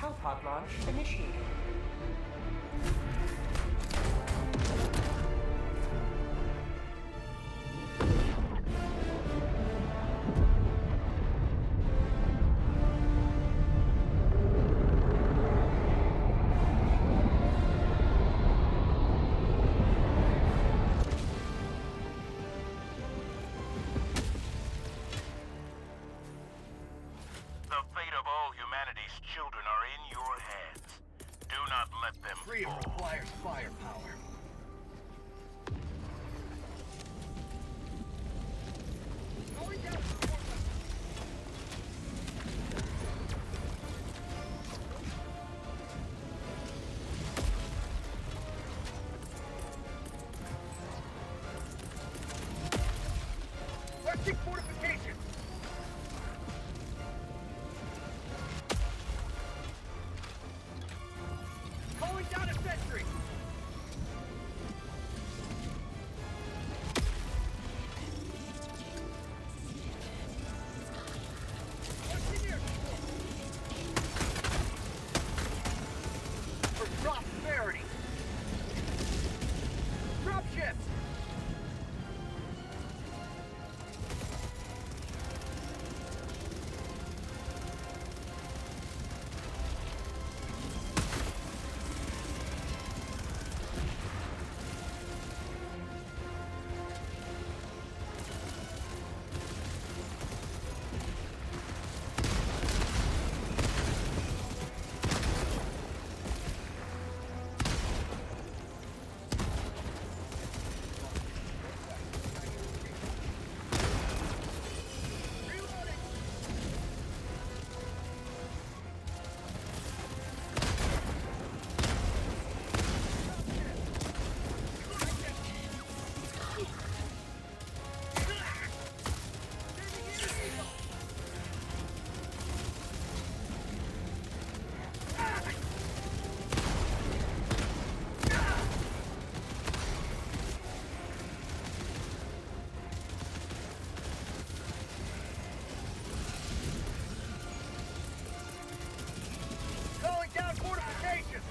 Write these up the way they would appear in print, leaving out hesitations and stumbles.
Cowpod launch initiated. Children are in your hands. Do not let them Freedom fall. requires firepower. Going down to the Rustic fortifications! Calling down a sentry! Engineer! For prosperity! Dropships! Calling down fortifications!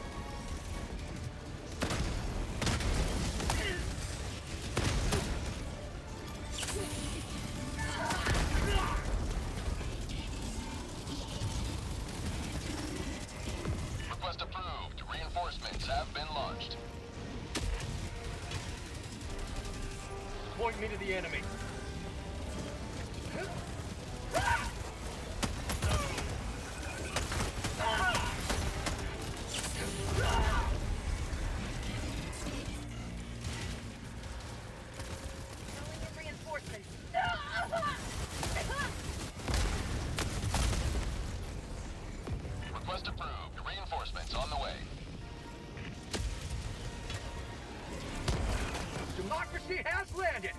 Request approved. Reinforcements have been launched. Point me to the enemy. Reinforcements. Request approved. Reinforcements on the way. Democracy has landed!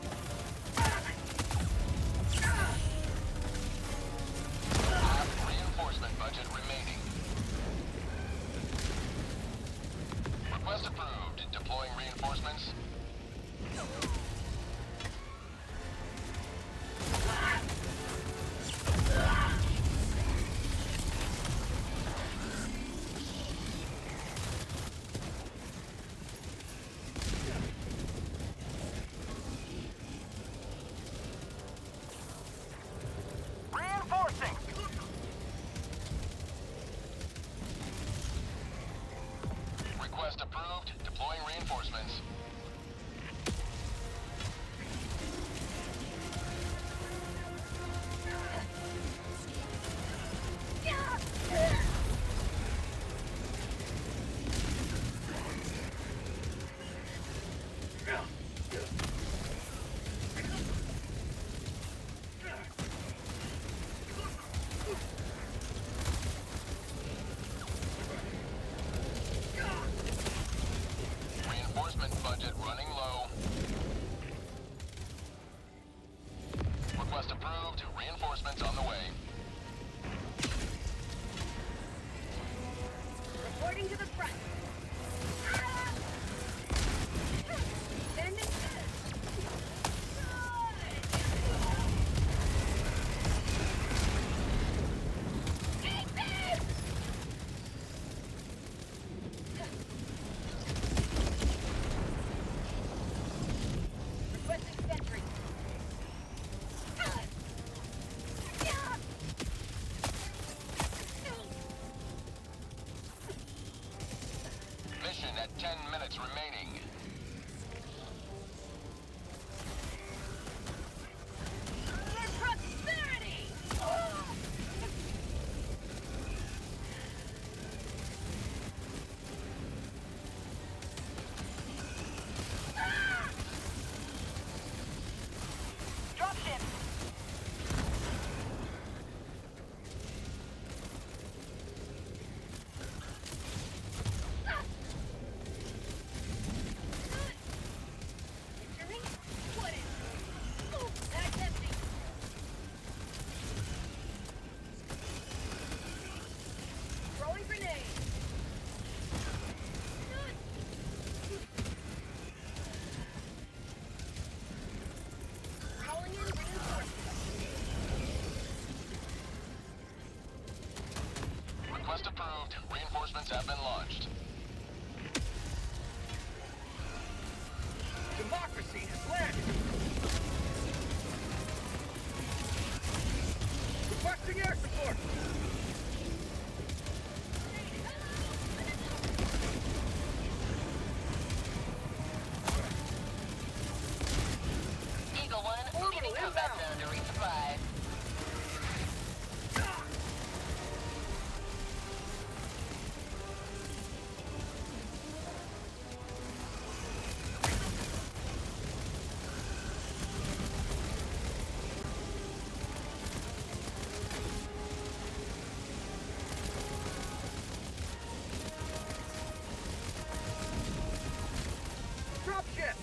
Half reinforcement budget remaining. Request approved. Deploying reinforcements. Reinforcing! Request approved. Deploying reinforcements. Reinforcement budget minutes remaining. For prosperity! Dropship! Injury? What is? Oh, that's empty. Throwing grenade. Calling in reinforcements. Request approved. Reinforcements have been launched. Democracy has landed. Requesting air support. Eagle 1, Orbital leaving combat inbound. zone to resupply. Dropship.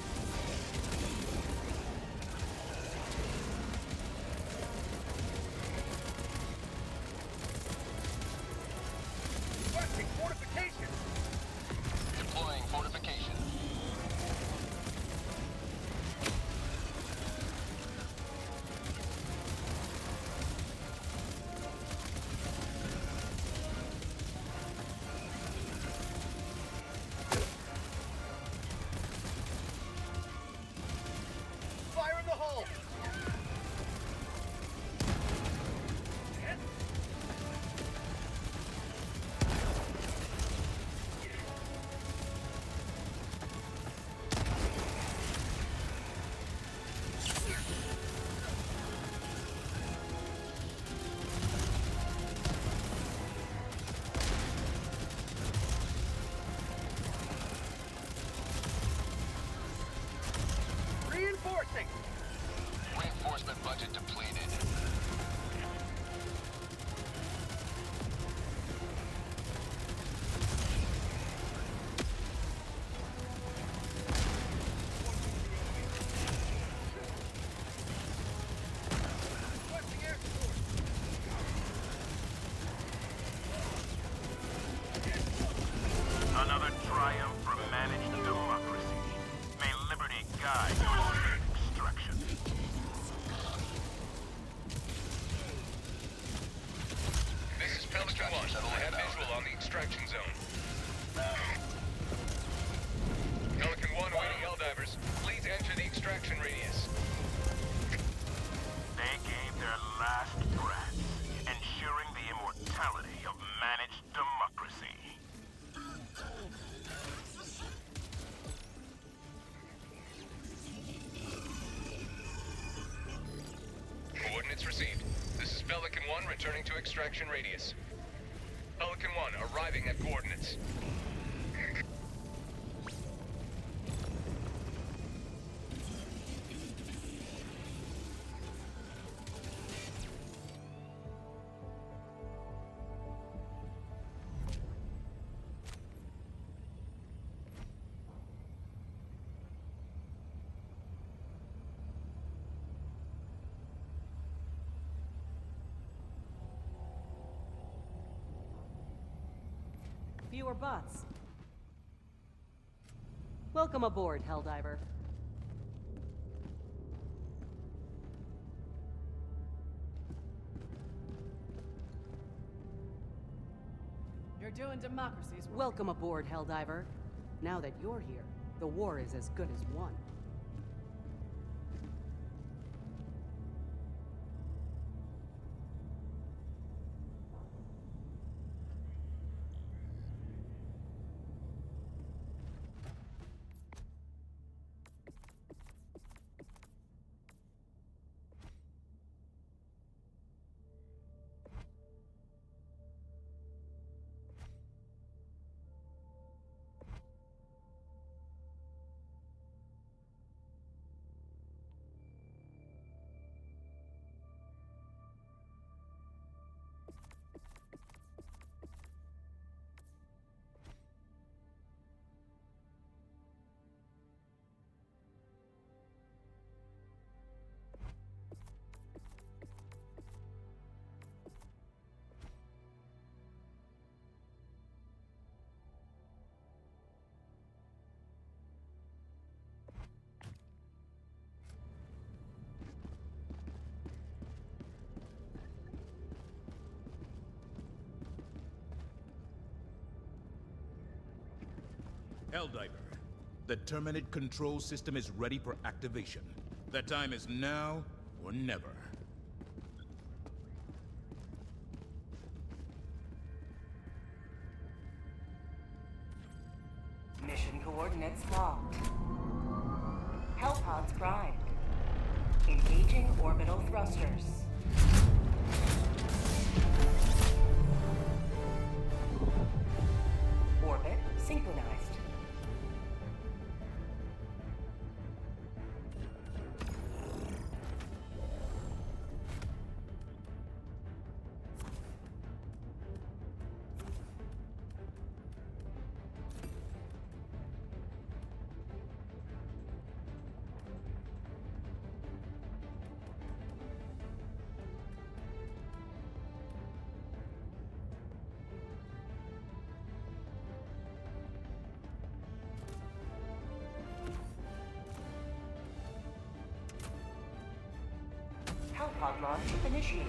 Requesting fortification. Deploying fortification. Fire in the hole. Reinforcing. Reinforcement budget depleted. Requesting air support. Another triumph for managed democracy. May liberty guide your extraction. This is Pelican 1. I have visual on the extraction zone. Pelican 1 awaiting Helldivers. Please enter the extraction radius. They gave their last breaths, ensuring the immortality of managed democracy. Coordinates received. This is Pelican 1 returning to extraction radius. Pelican 1 arriving at coordinates. Fewer bots. Welcome aboard, Helldiver. You're doing democracy's work. Welcome aboard, Helldiver. Now that you're here, the war is as good as won. Helldiver, the Terminid control system is ready for activation. That time is now or never. Mission coordinates locked. Hellpods primed. Engaging orbital thrusters. Orbit synchronized. Hellpod launch initiated.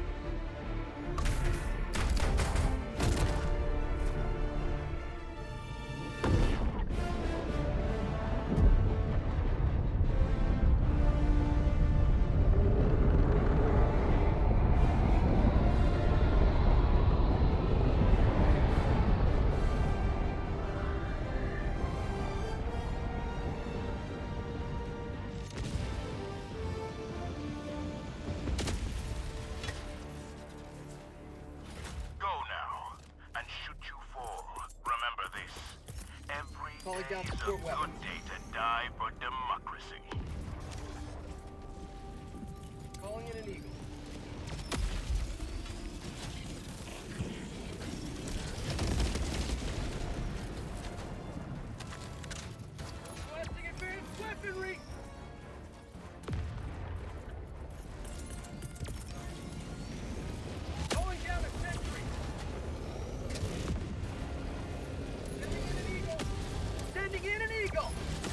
Calling down It's a support weapons. good day to die for democracy. Calling in an Eagle. Requesting advanced weaponry! Calling down a sentry! Sending in an Eagle!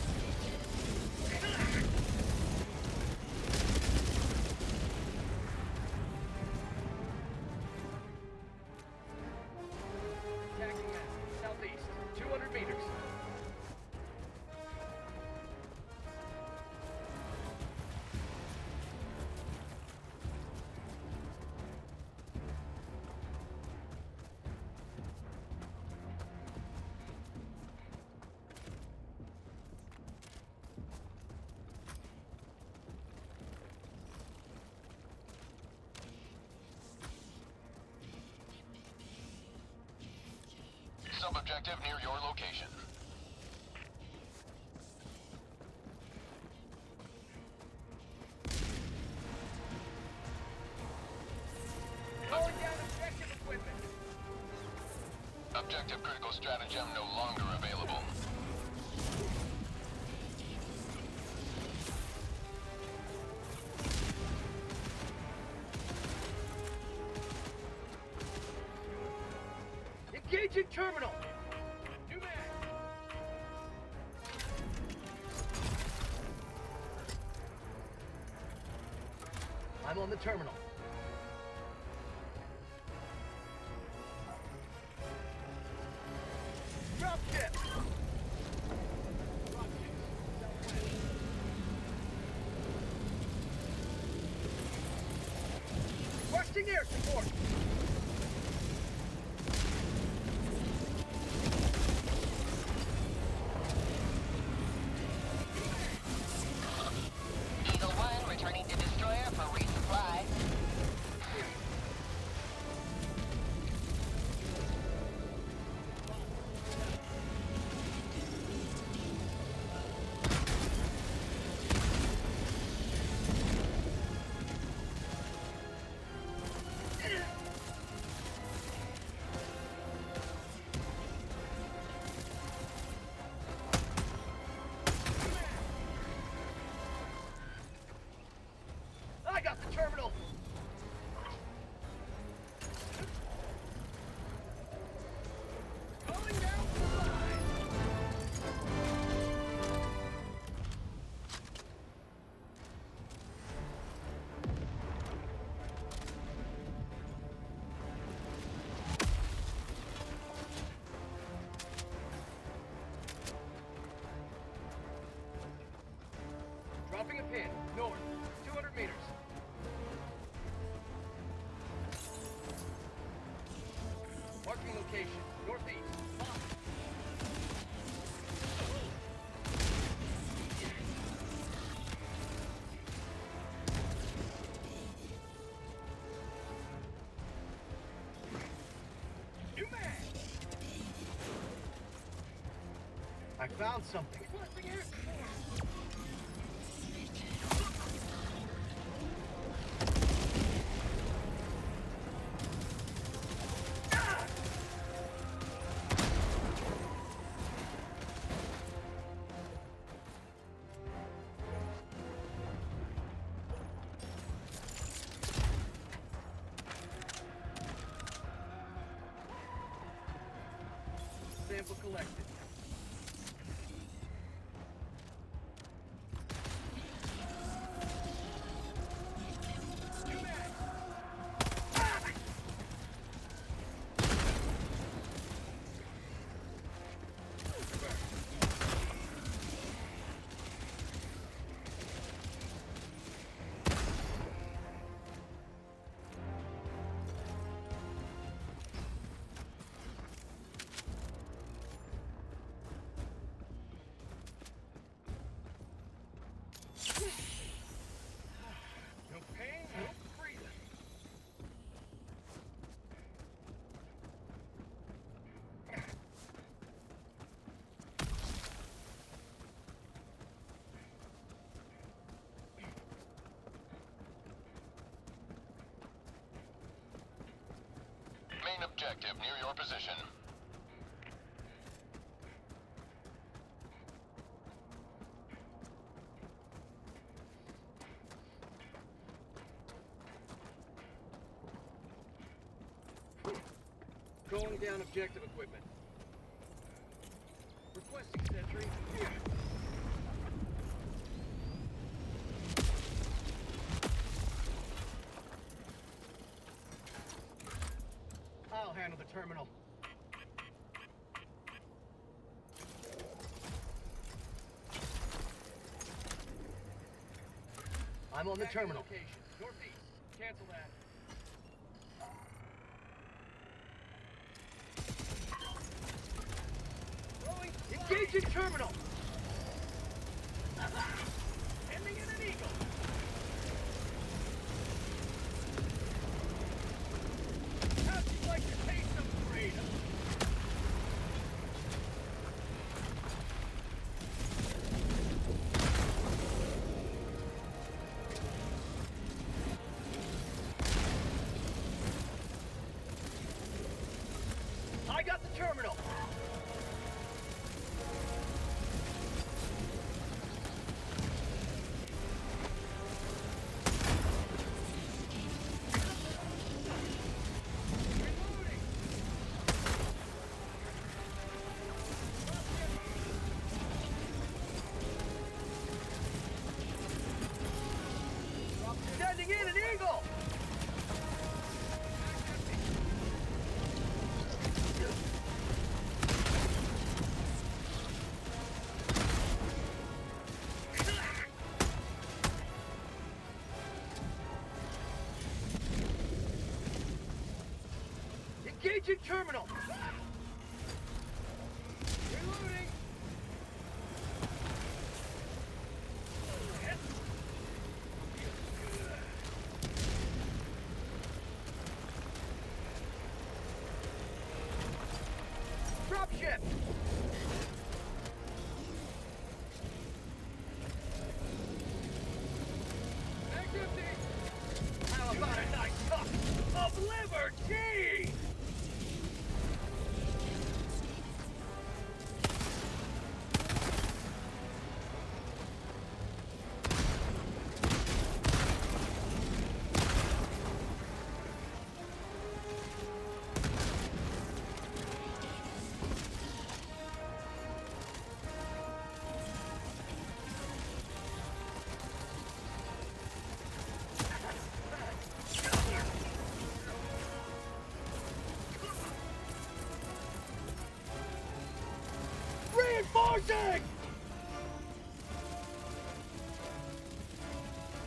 Attacking us, southeast, 200 meters. Sub-objective near your location. Calling down objective equipment. Objective critical stratagem no longer available. Engaging terminal! New man! I'm on the terminal. Drop ship! Requesting air support! Eagle 1 returning to destroyer for resupply. north. 200 meters. Marking location. Northeast. New man! I found something. Requesting air support. Sample collected. No pain, no freedom. Main objective near your position. Going down objective equipment. Requesting sentry. I'll handle the terminal. I'm on the terminal. Location. Northeast. Cancel that. Engaging terminal! Ending in an eagle! How'd you like to taste some freedom? I got the terminal! Sending in an eagle! Engaging terminal! Reloading! Dropship! Activity! How about a nice cup of liberty? Reinforcing!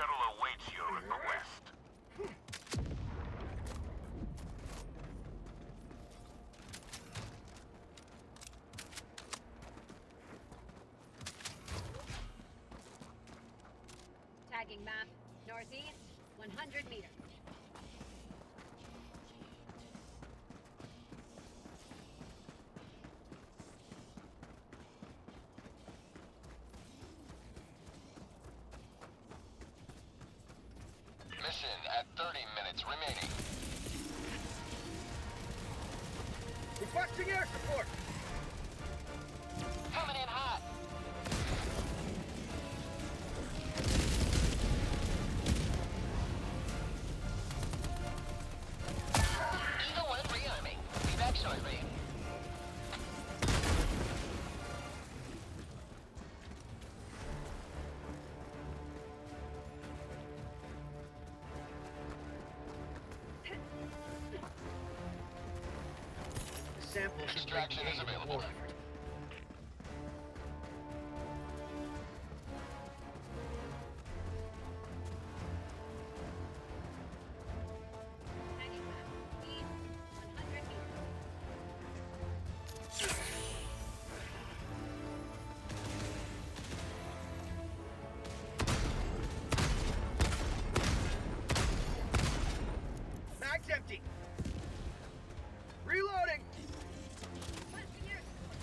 shuttle awaits your request. Tagging map. Northeast, 100 meters. Mission at 30 minutes remaining. Requesting air support. Coming in hot. Eagle 1 rearming. Be back shortly. Sample should Extraction bring is aid in the available. war effort. Tagging map. East, 100 meters. Mag's empty. Reloading. Requesting air support.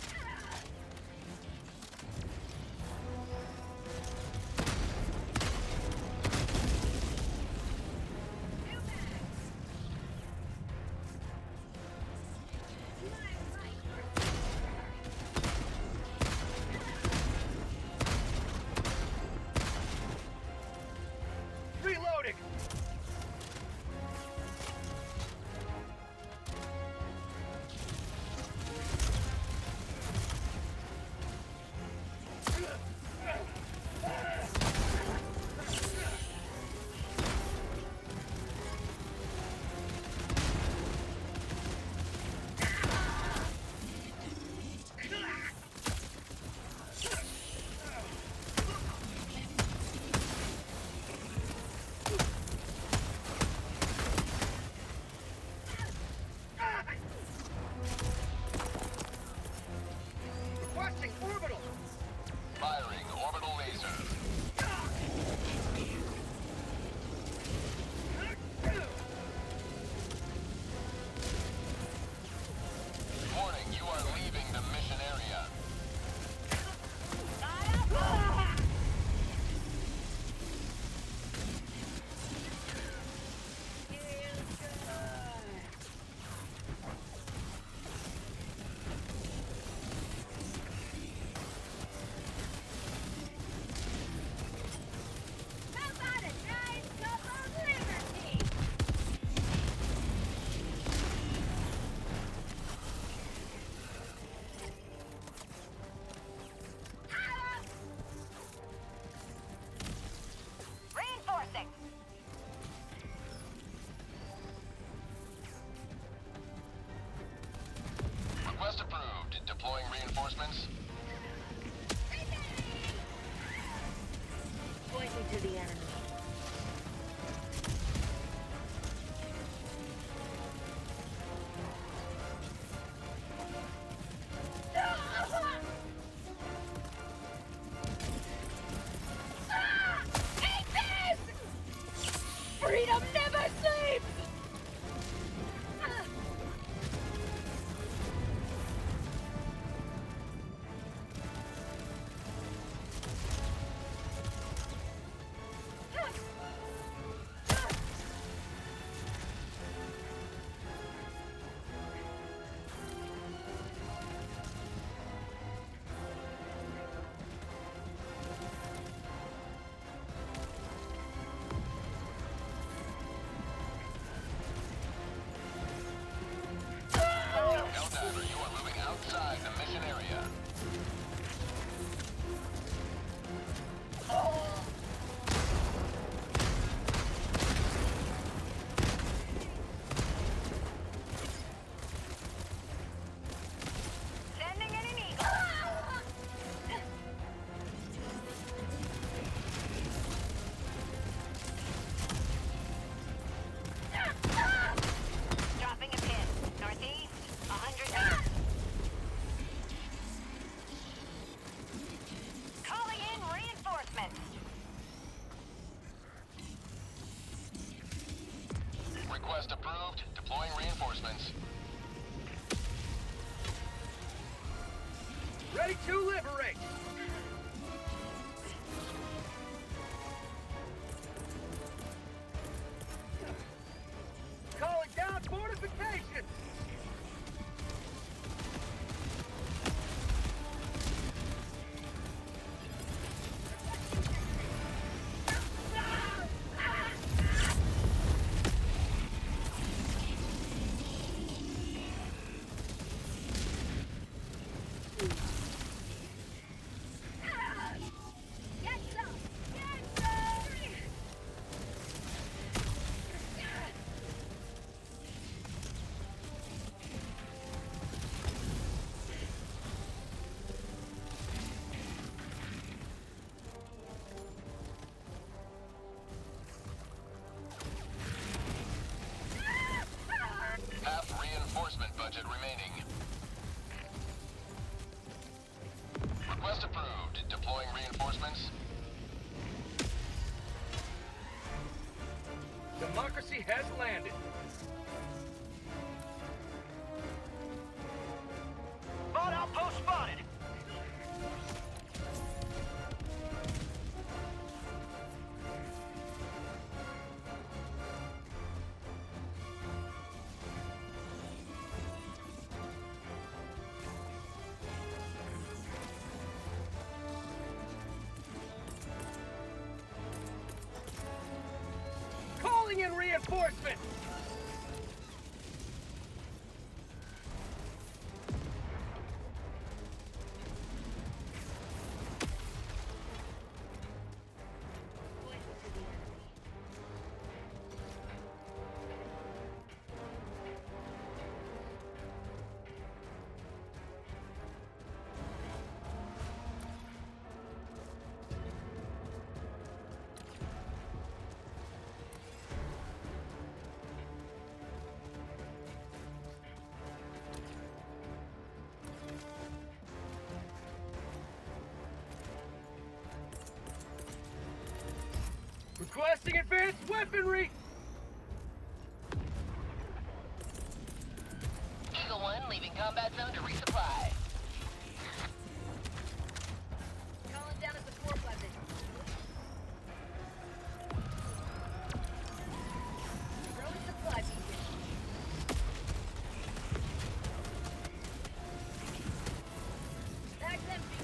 Request approved. Deploying reinforcements. Ready to liberate! Calling down fortifications! Get some! Get some! Half reinforcement budget remaining. Request approved. Deploying reinforcements. Democracy has landed. Bot outpost spotted! Calling in reinforcements! Requesting advanced weaponry! Eagle 1 leaving combat zone to resupply. Calling down a support weapon. Throwing supply beacon. Bag's empty.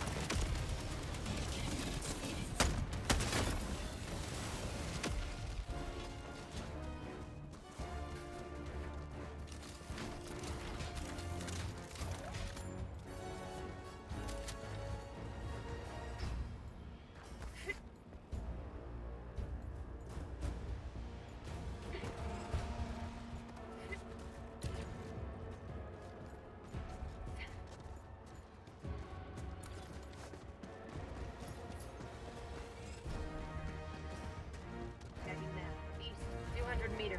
Tagging map. East, 200 meters.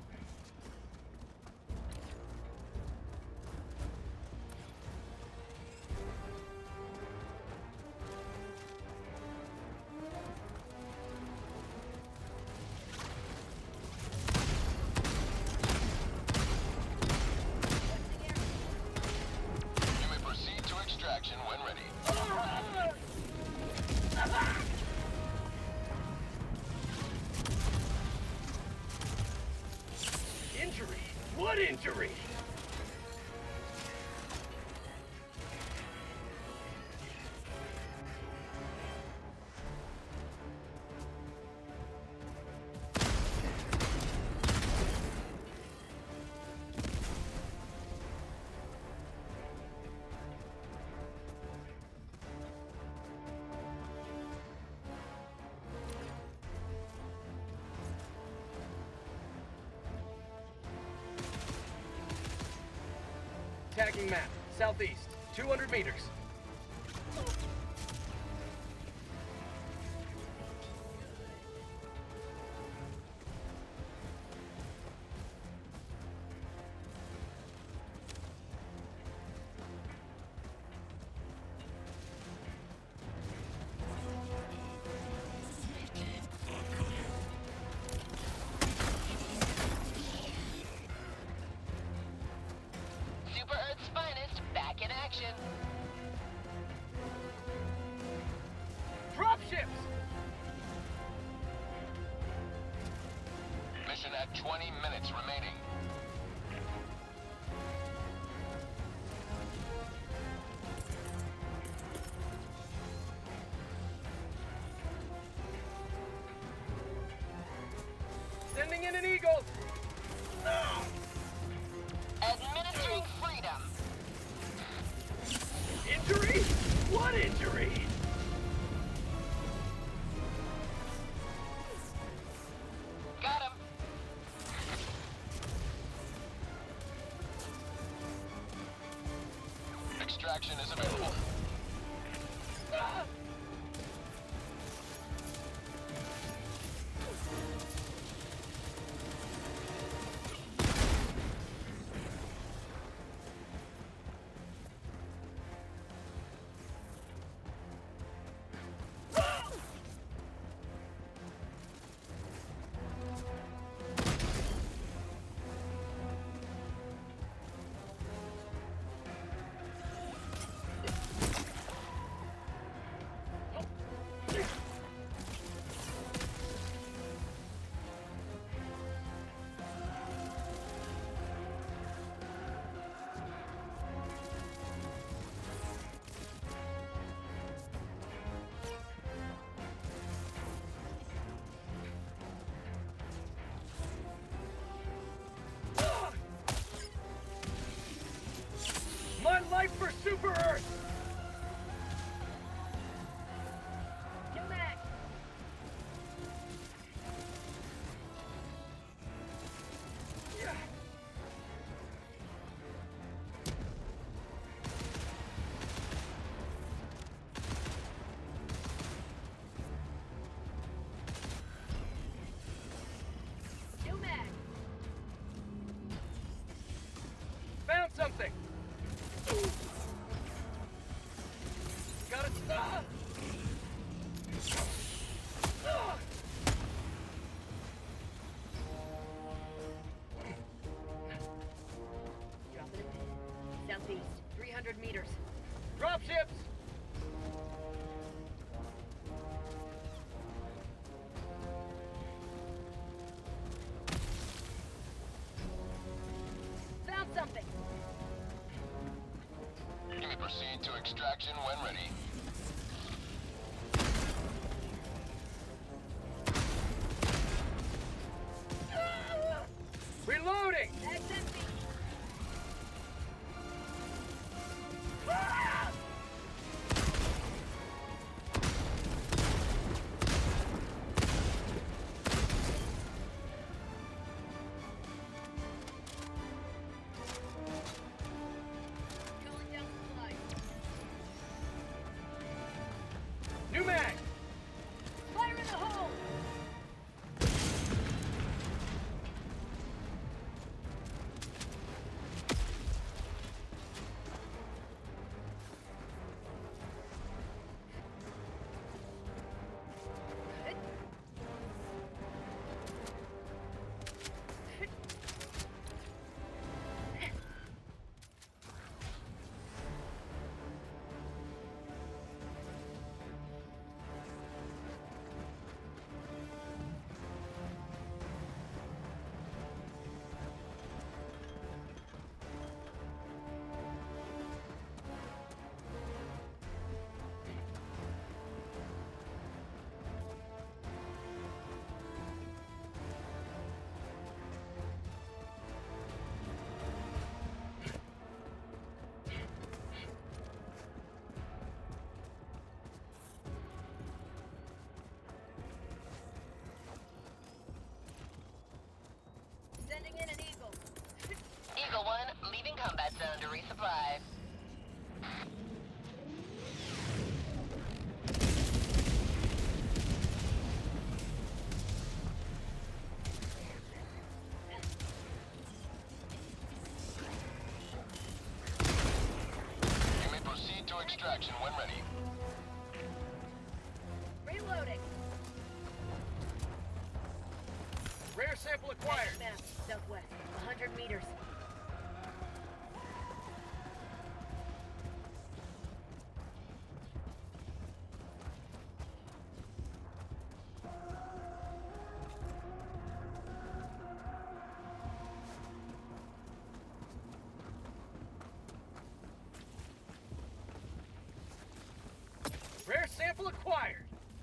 You may proceed to extraction when ready. Injury? What injury? Tagging map. Southeast, 200 meters. extraction at 20 minutes remaining. Sending in an Eagle! Administering freedom. Injury? What injury? Got him. Extraction is available. My life for Super Earth! Get back! Get back! Found something! Gotta stop! Dropping a pin. Southeast, 300 meters. Dropships! Found something! You may proceed to extraction when ready. Reloading! Mag's empty! Calling down supplies. New mag! Fire in the hole! Sending in an Eagle. Eagle 1, leaving combat zone to resupply. You may proceed to extraction when ready. Reloading. Rare sample acquired. Map, southwest, 100 meters. Rare sample acquired.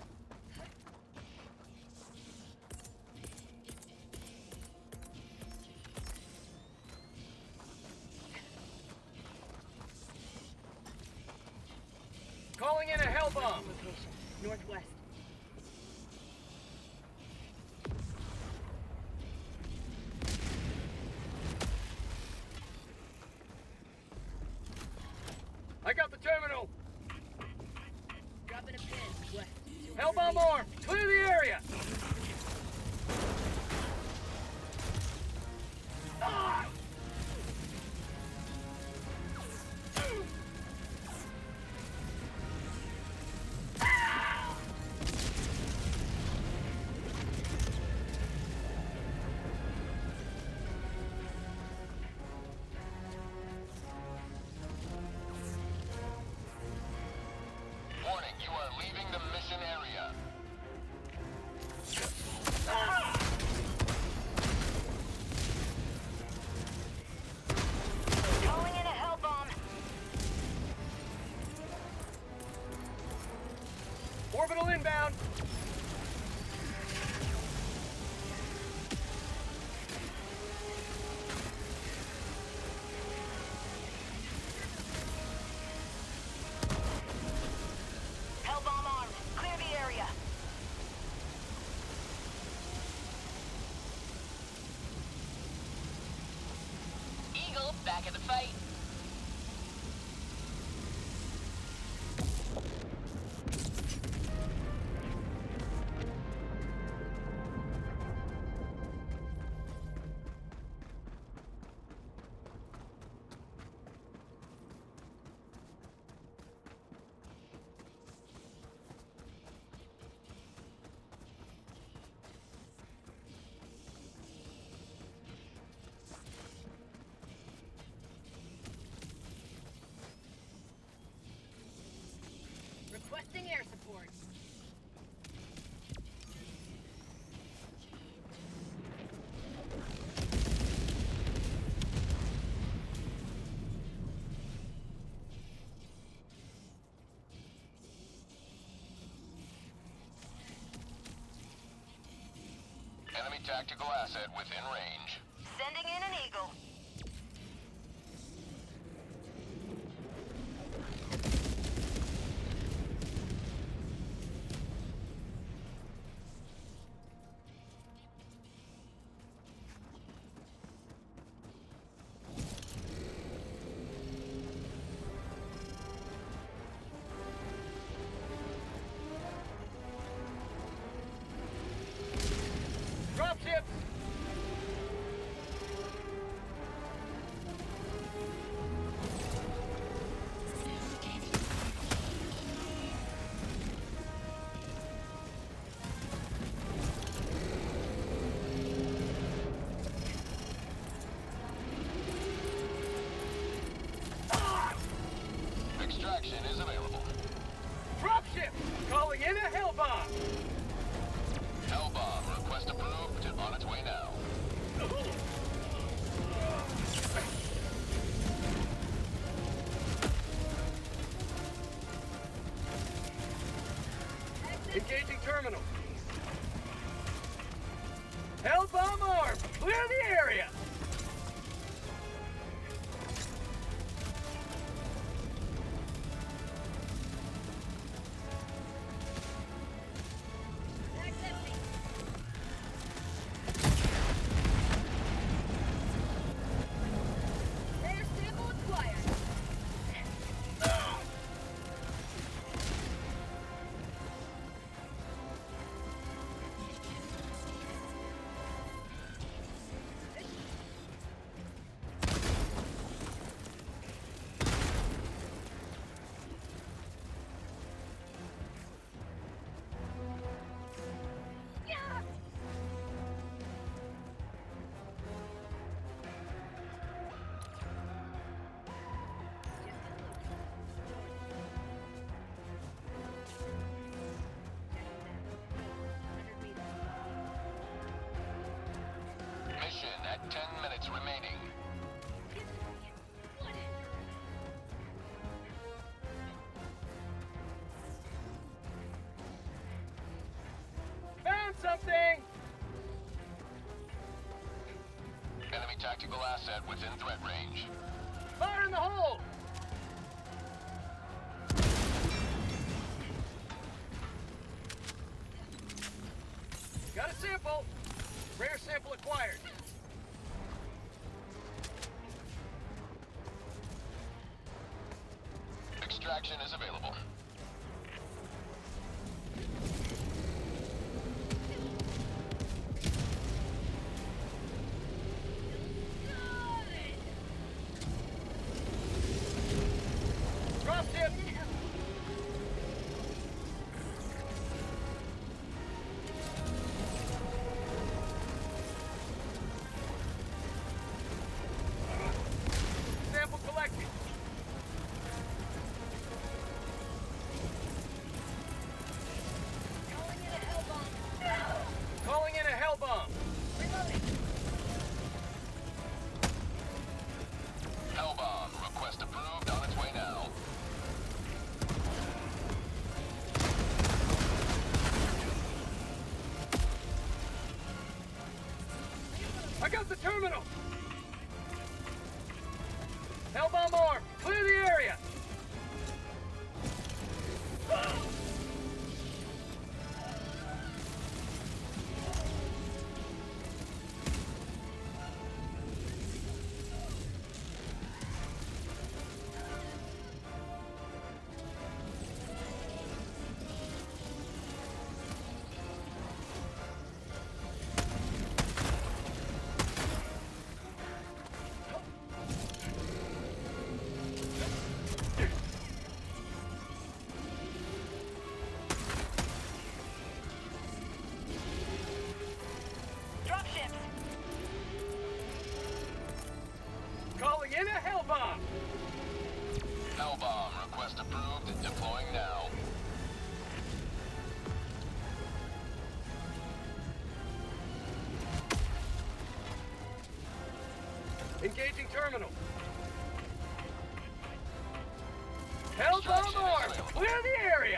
Calling in a hell bomb. Location. Northwest. I got the terminal. Dropping a pin. West. Hell bomb armed. Clear the area. Ah! Warning, you are leaving the mission area. Calling in a hell bomb. Orbital inbound. Hell bomb armed. Clear the area. Eagle, back in the fight. Requesting air support. Enemy tactical asset within range. Sending in an eagle. Dropships. Extraction is available. Dropship. Calling in a hell bomb. Hellbomb request approved and on its way now. Engaging terminal. Hell bomb armed. Clear the area. Mag's empty. Rare sample acquired. Yeah. Mission at 10 minutes remaining. Enemy tactical asset within threat range. Fire in the hole! Got a sample! Rare sample acquired. Extraction is available. Drop tip! Sample collected. Calling in a hell bomb. Calling in a hell bomb. Reloading. Hellbomb. Request approved. On its way now. I got the terminal! Hellbomb armed! Clear the area! Dropships. Calling in a hellbomb! Hellbomb. Request approved. Deploying now. Engaging terminal. Hellbomb armed! Clear the area!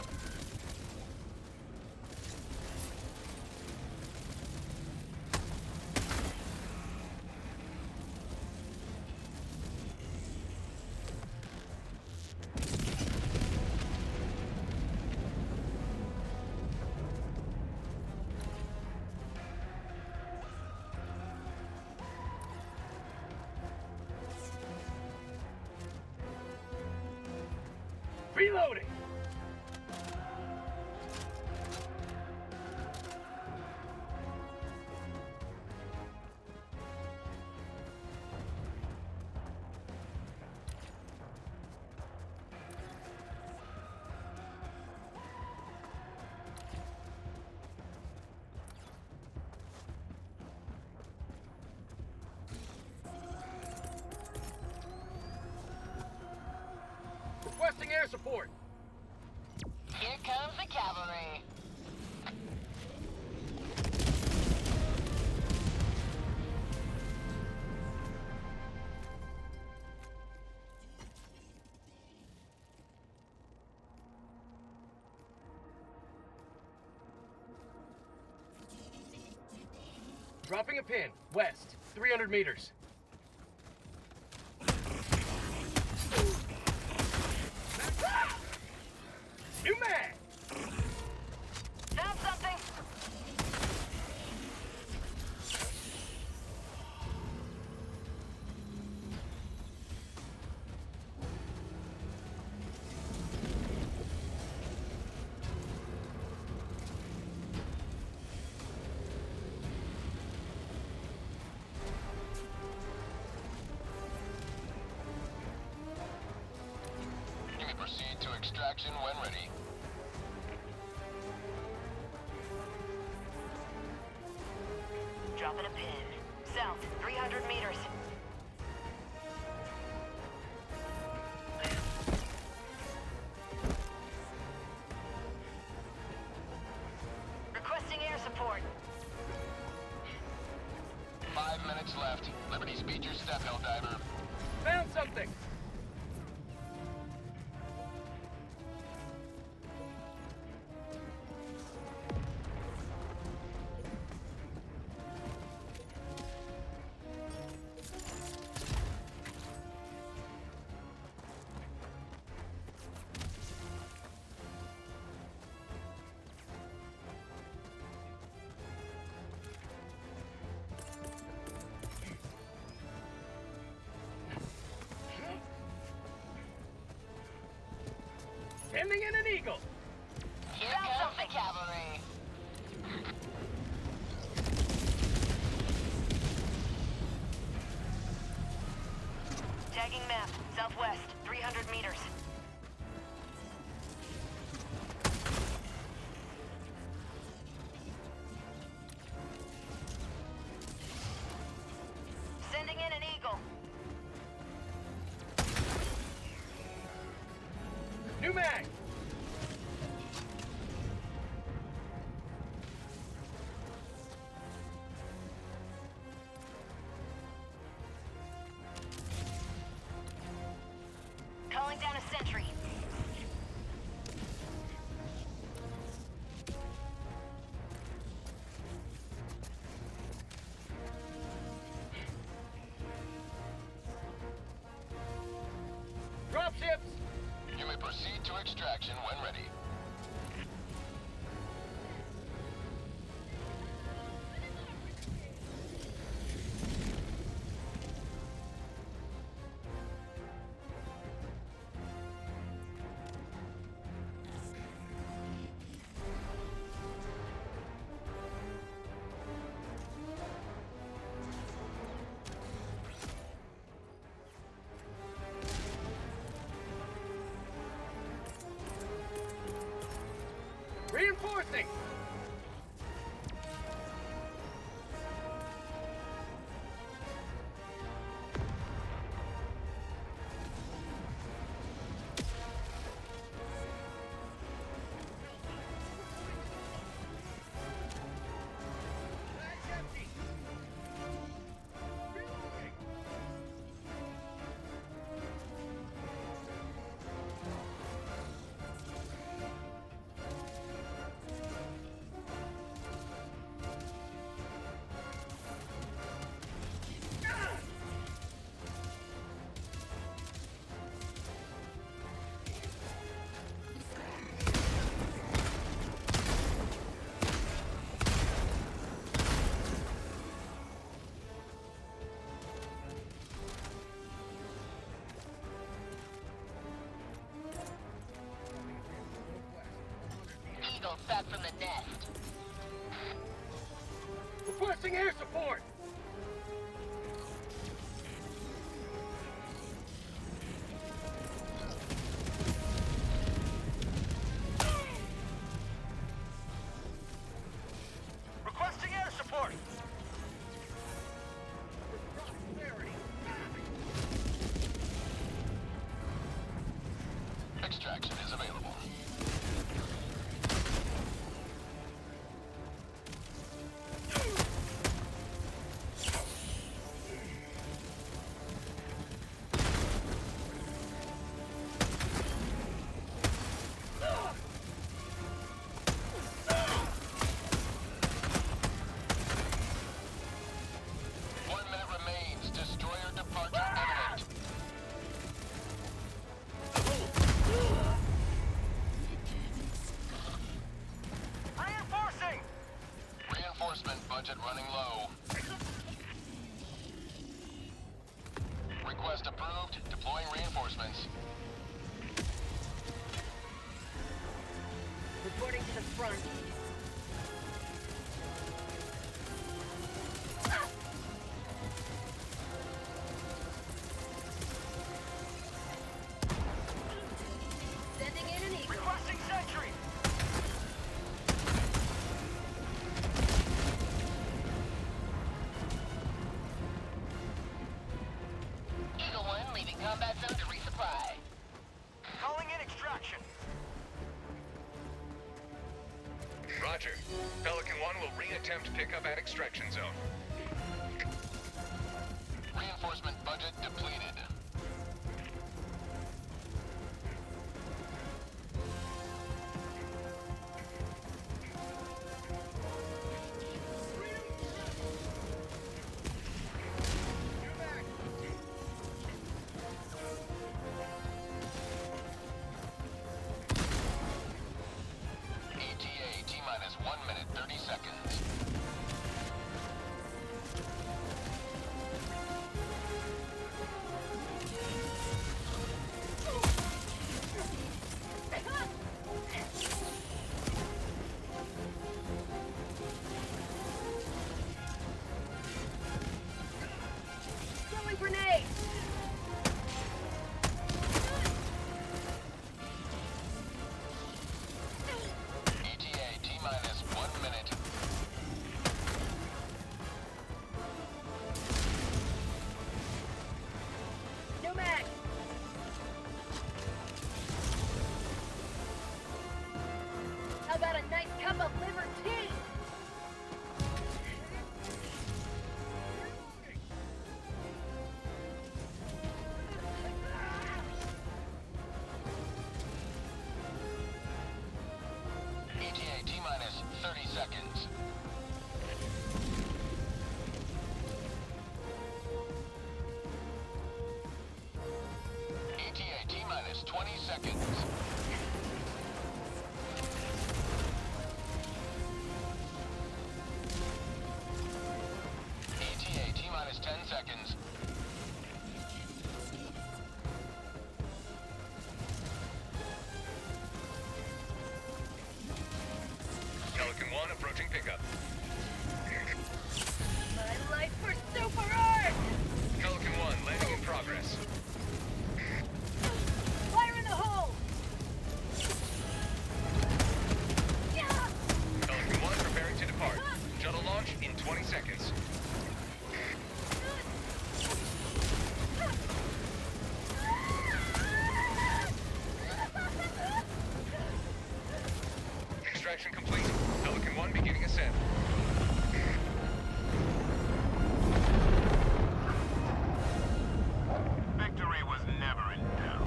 Reloading! Requesting air support. Here comes the cavalry. Dropping a pin. West. 300 meters. New mag! Found something. You may proceed to extraction when ready. Dropping a pin. South, 300 meters. Requesting air support. 5 minutes left. Liberty speed your step, Helldiver. Found something! Sending in an Eagle. Here comes the cavalry. Tagging map. Southwest. 300 meters. Sending in an Eagle. New mag. Calling down a sentry. Dropships. You may proceed to extraction when ready. Reinforcing. That's empty. Reloading. Eagles back from the nest. Requesting air support. Requesting air support. Prosperity. Extraction is available. Budget running low. Request approved. Deploying reinforcements. Reporting to the front. Sending in an Eagle. Requesting sentry. Eagle 1 leaving combat zone to resupply. Calling in extraction. Roger. Pelican 1 will re-attempt pickup at extraction zone. Reinforcement budget depleted. ETA T-minus 1 minute 30 seconds. grenade! ETA T-minus 1 minute. No mag! How about a nice cup of liver tea? ETA T-minus 30 seconds. ETA T-minus 20 seconds. ETA T-minus 10 seconds. Pelican 1 approaching pickup. My life for super art! Pelican 1 landing in progress. Fire in the hole! Yeah! Pelican 1 preparing to depart. Shuttle launch in 20 seconds. Extraction complete. Pelican 1 beginning ascent. Victory was never in doubt.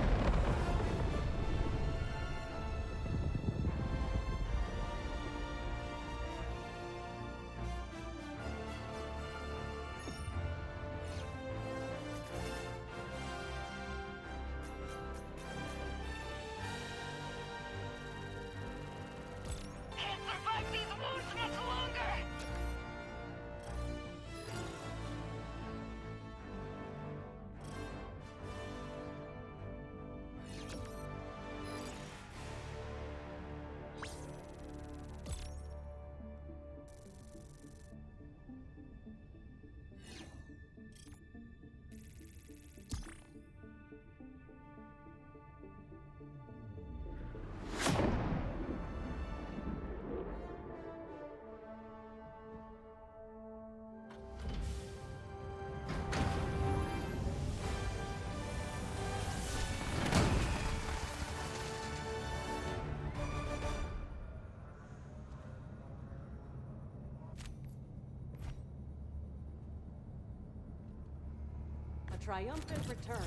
Can't survive these wounds much longer! A triumphant return.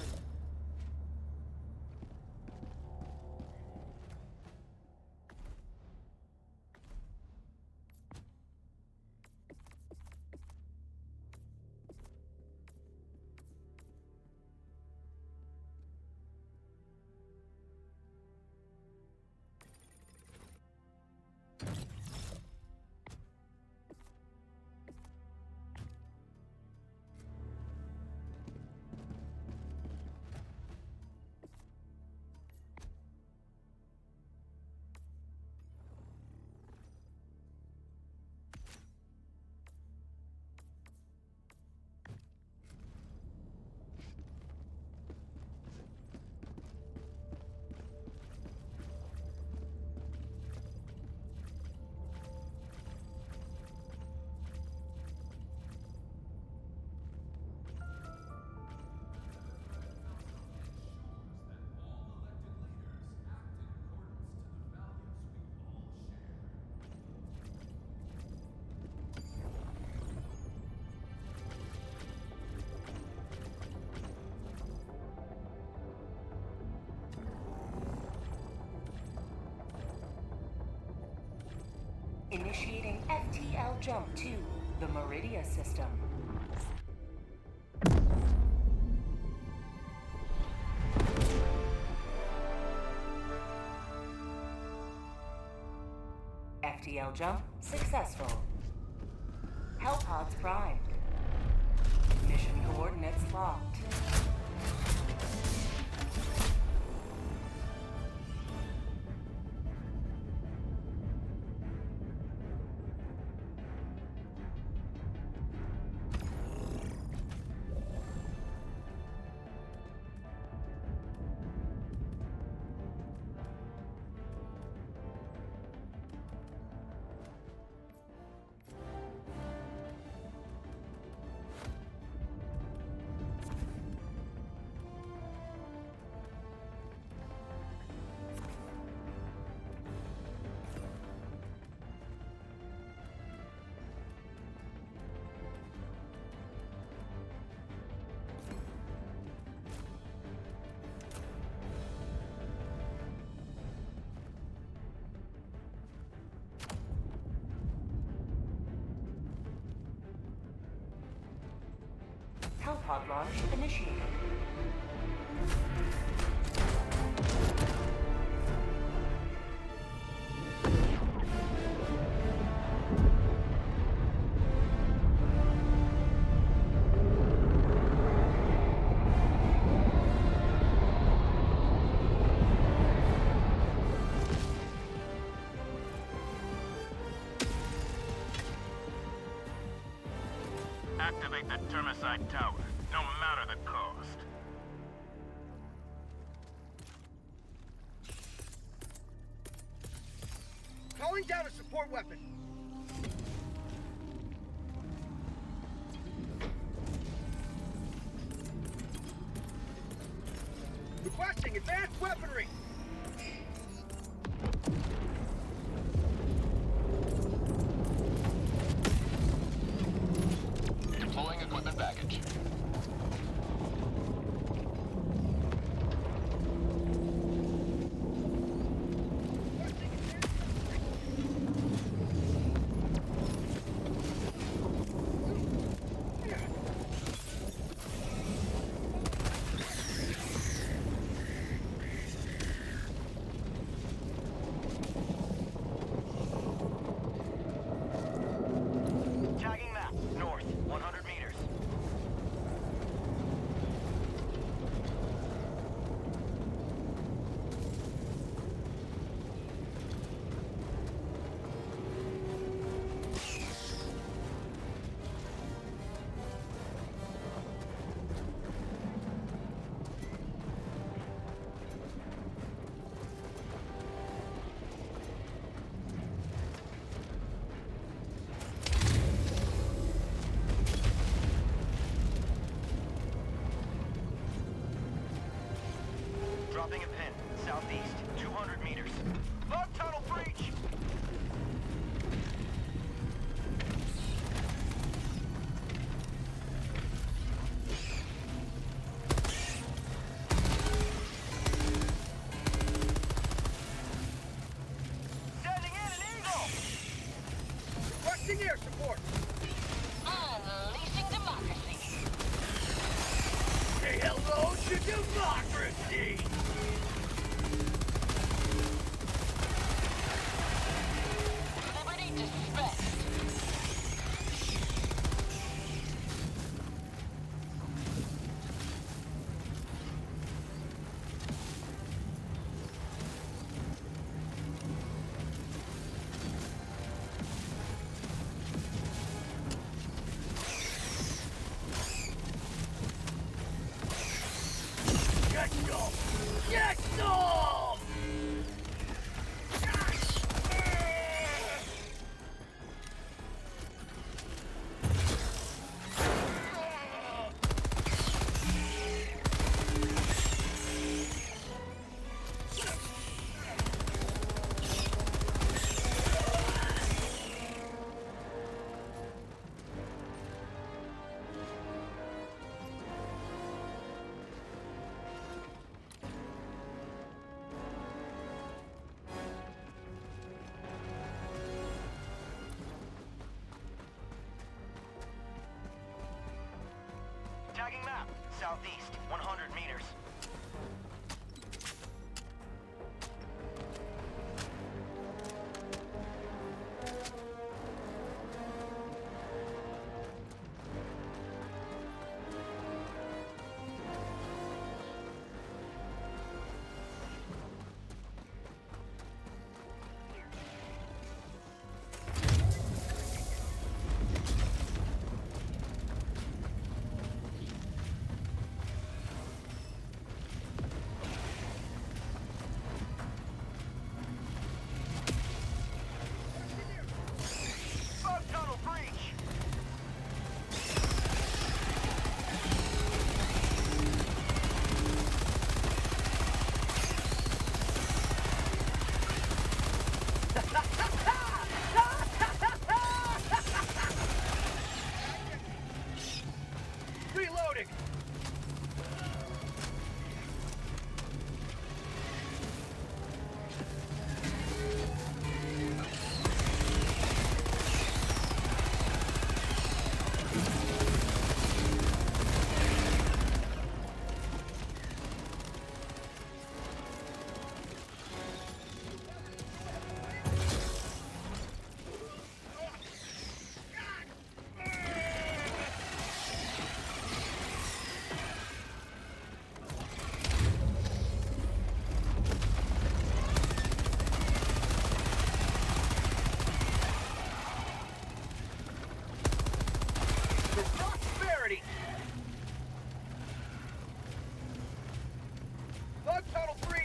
Initiating FTL jump to the Meridia system. FTL jump successful. Hellpods primed. Mission coordinates locked. pod launch initiated. Activate the Termicide Tower, no matter the cost. Calling down a support weapon. Requesting advanced weaponry. Deploying equipment package. Tagging map, north, 100 meters. Dropping a pin, southeast, 200 meters. Log tunnel breach! Sending in an eagle! Requesting air support. Unleashing democracy. Say hello to democracy! Liberty dispensed. Get some! Get some! Tagging map, southeast, 100 meters. Log tunnel breach! Reloading! party! Bug tunnel breach!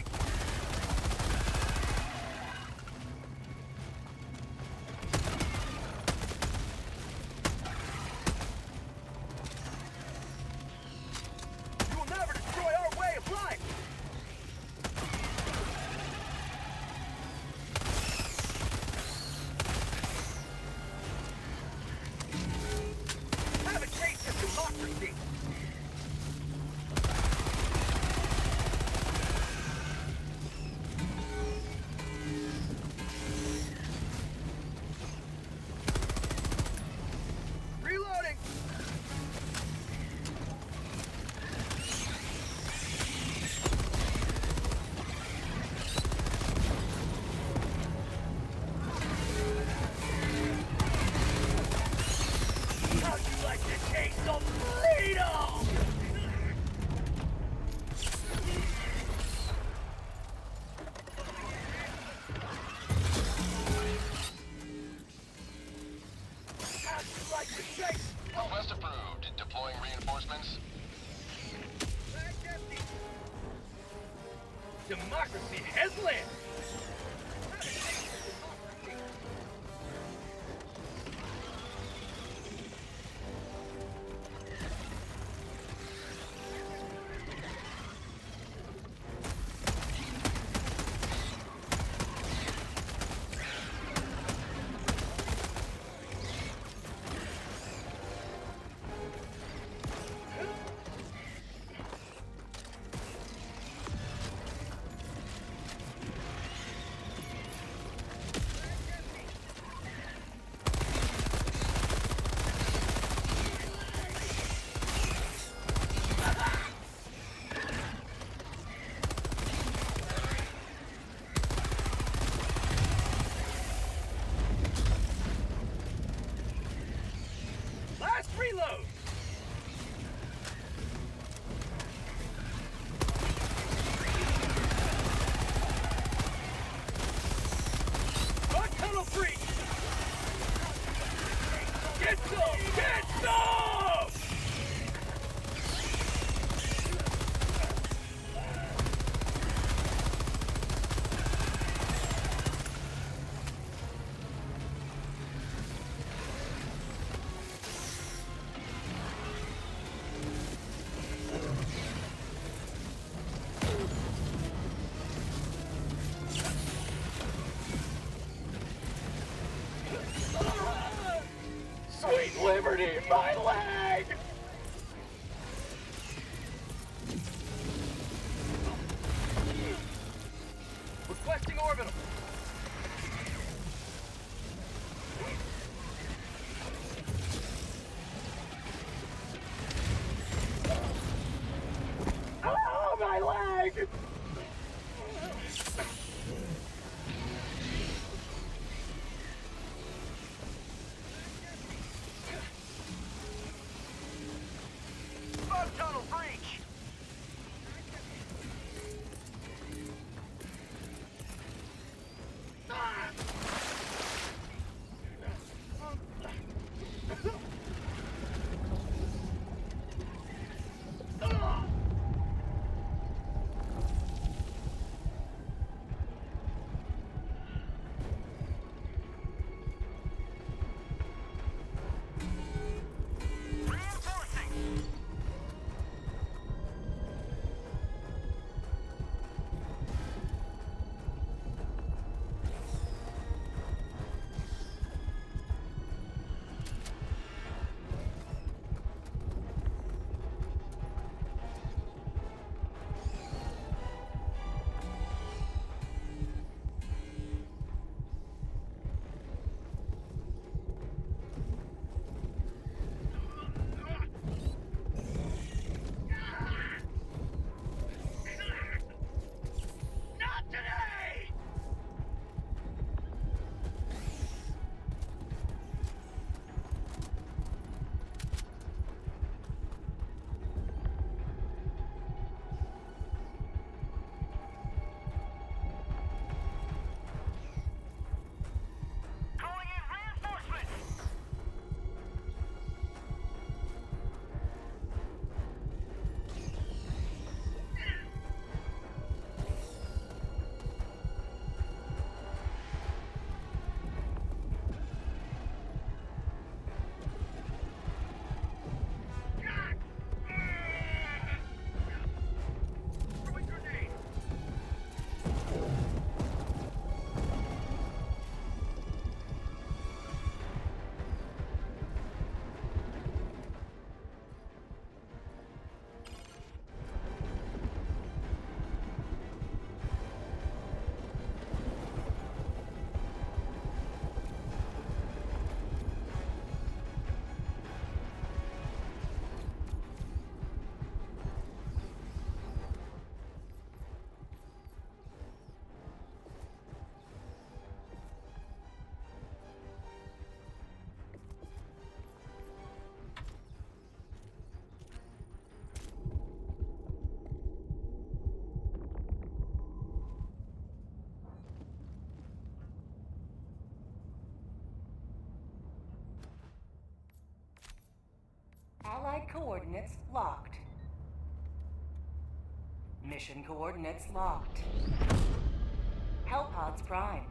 You will never destroy our way of life! Have a taste of democracy! Reloading! How'd you like to taste of freedom? How'd you like to taste of Request approved. Deploying reinforcements. democracy has landed? Last reload! Bug tunnel breach! Get some! Get some! Sweet liberty, my leg! Requesting orbital. Oh, my leg! Bug tunnel breach! coordinates locked. Mission coordinates locked. Hellpods primed.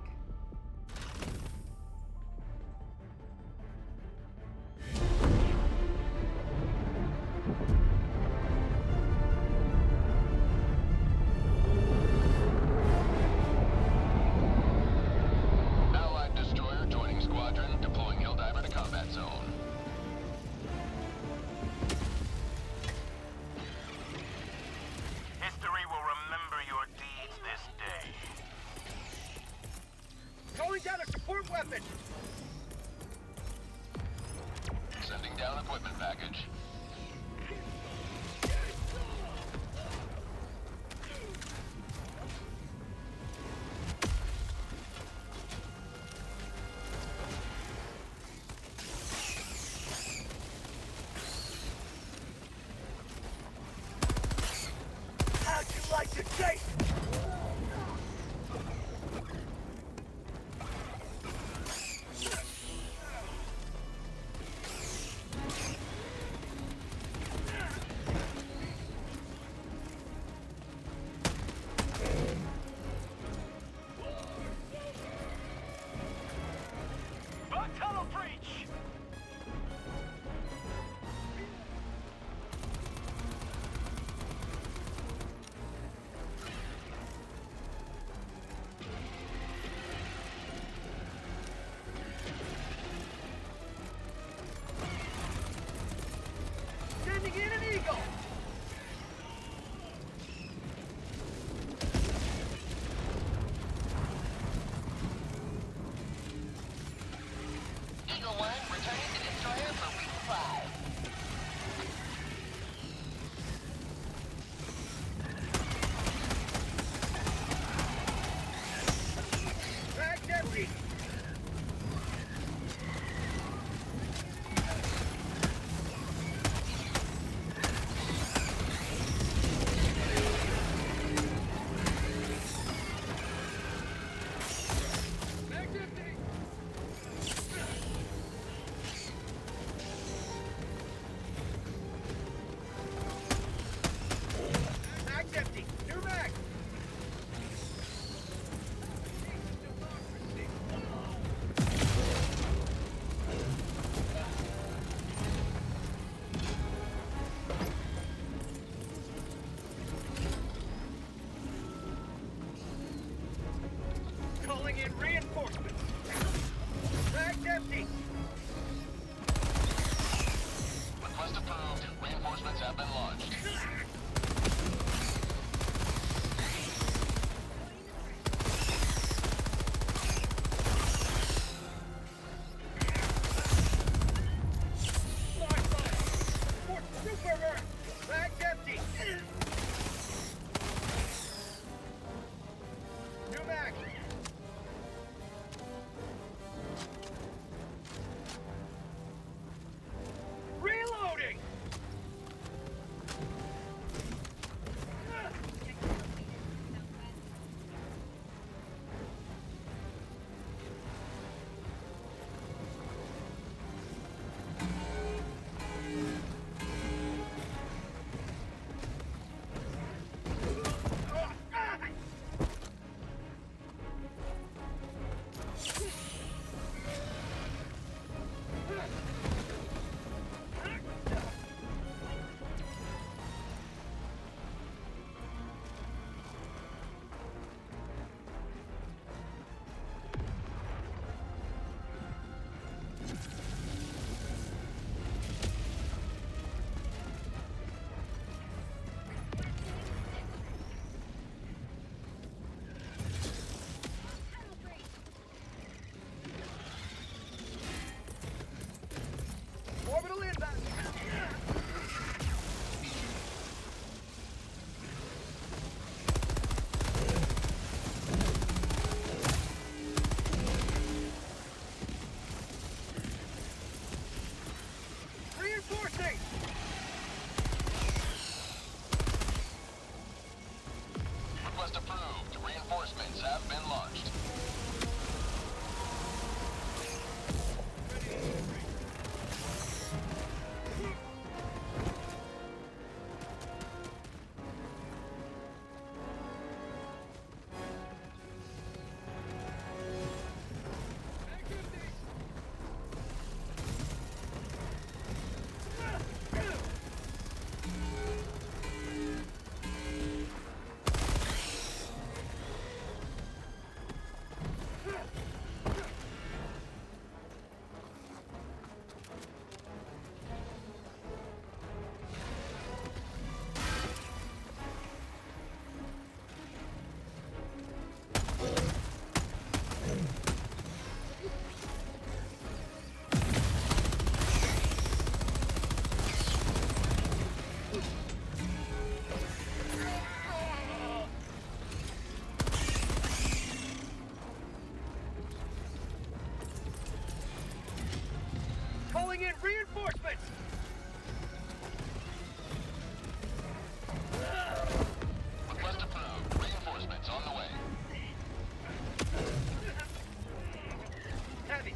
Allied destroyer joining squadron, deploying Helldiver to combat zone. History will remember your deeds this day. Calling down a support weapon! Sending down equipment package. How'd you like to taste? Tunnel breach! Sending in an eagle! Eagle 1 returning to destroyer for resupply. Bag's empty! Bag's empty! Bag's empty! New mag! Calling in reinforcements! Bag's empty! Request approved. Reinforcements have been launched. Fort Super! Bag's empty! New mag! Reloading! in reinforcements! Request approved. Reinforcements on the way. Heavy.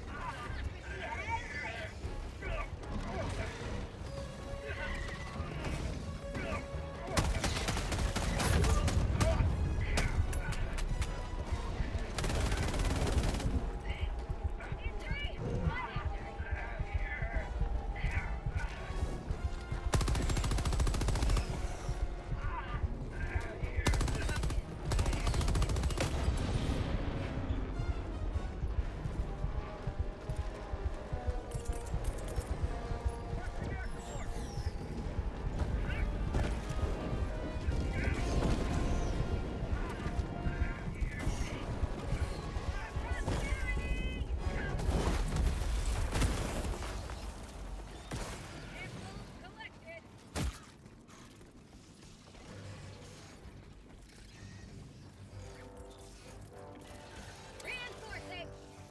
Reinforcing!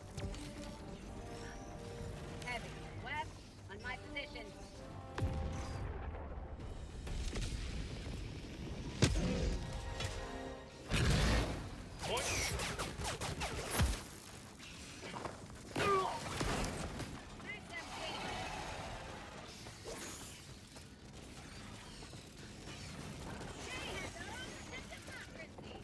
Heavy. West, on my position. Nice empty. Say hello to democracy.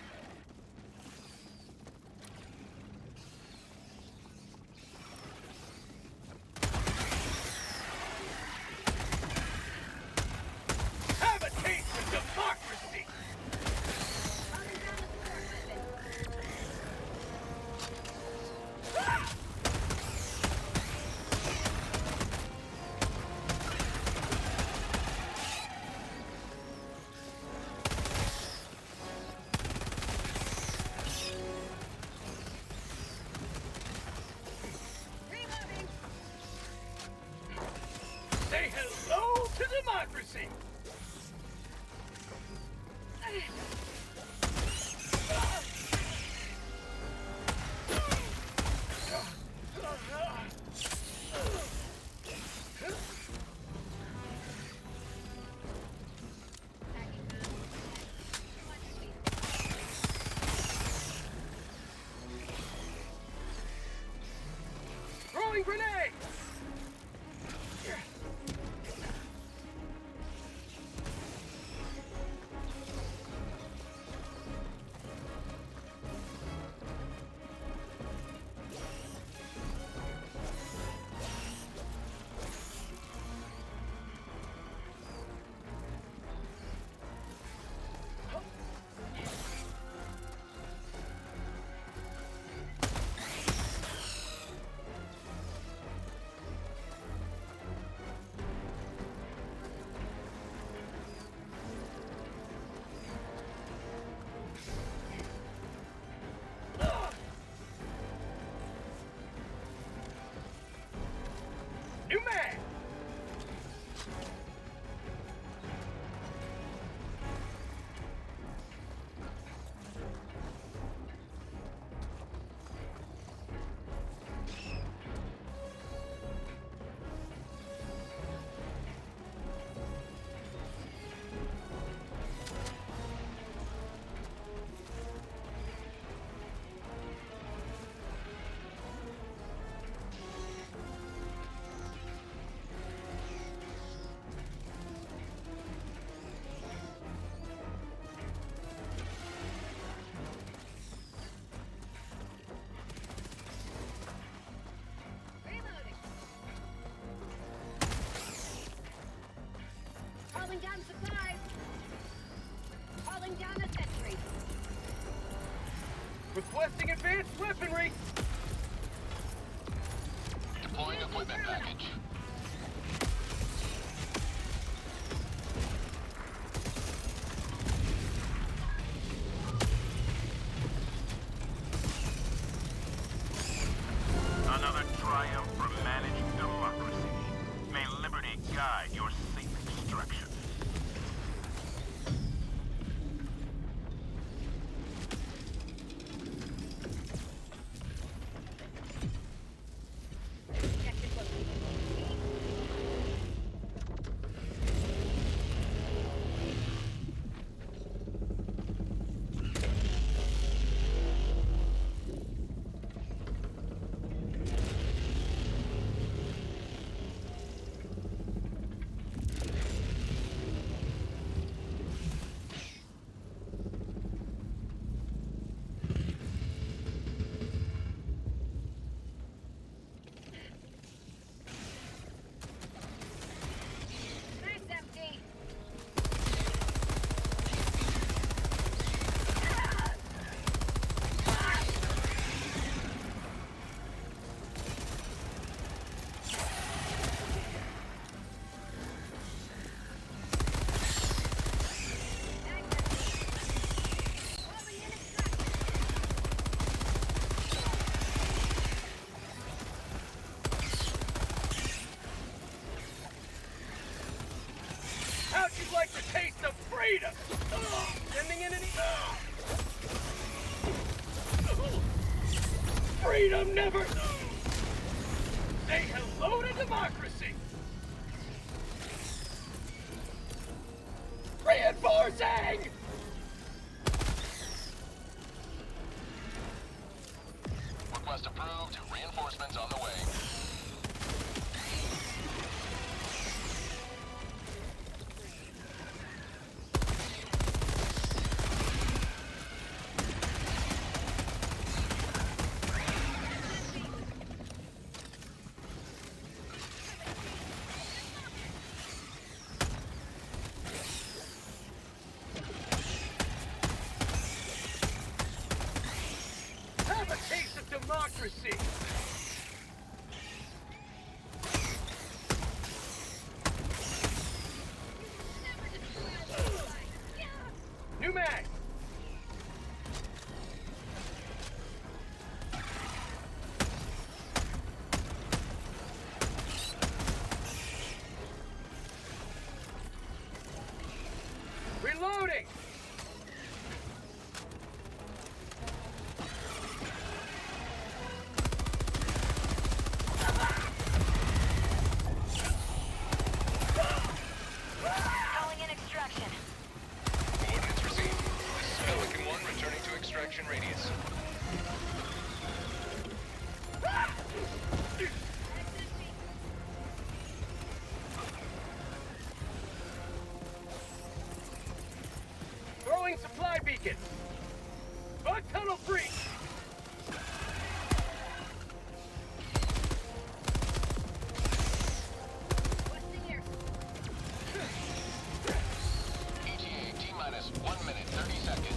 Have a taste of democracy! Calling down the support weapon. Reloading. Say hello to democracy! Throwing grenade! New man! Reloading. Calling down supplies. Calling down a sentry. Requesting advanced weaponry! Deploying equipment package. Another triumph for managed democracy. May liberty guide your safe extraction. Objective located. like the taste of freedom? Sending in an freedom never... Say hello to democracy! Reinforcing! Request approved. Reinforcements on the way. Have a taste of democracy! New mag! Reloading! Calling in extraction. Coordinates received. This is Pelican 1 returning to extraction radius. Throwing supply beacon! Bug tunnel free! Westing here. ETA T-minus 1 minute 30 seconds.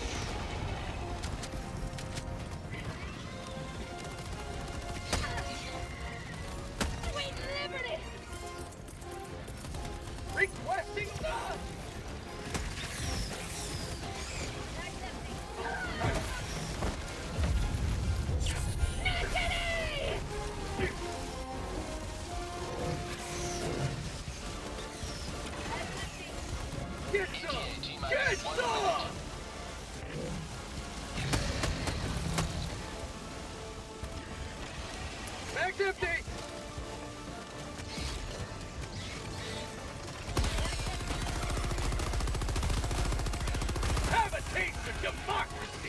Sweet liberty! Requesting love! Get some! Get some! Mag's empty! Have a taste of democracy!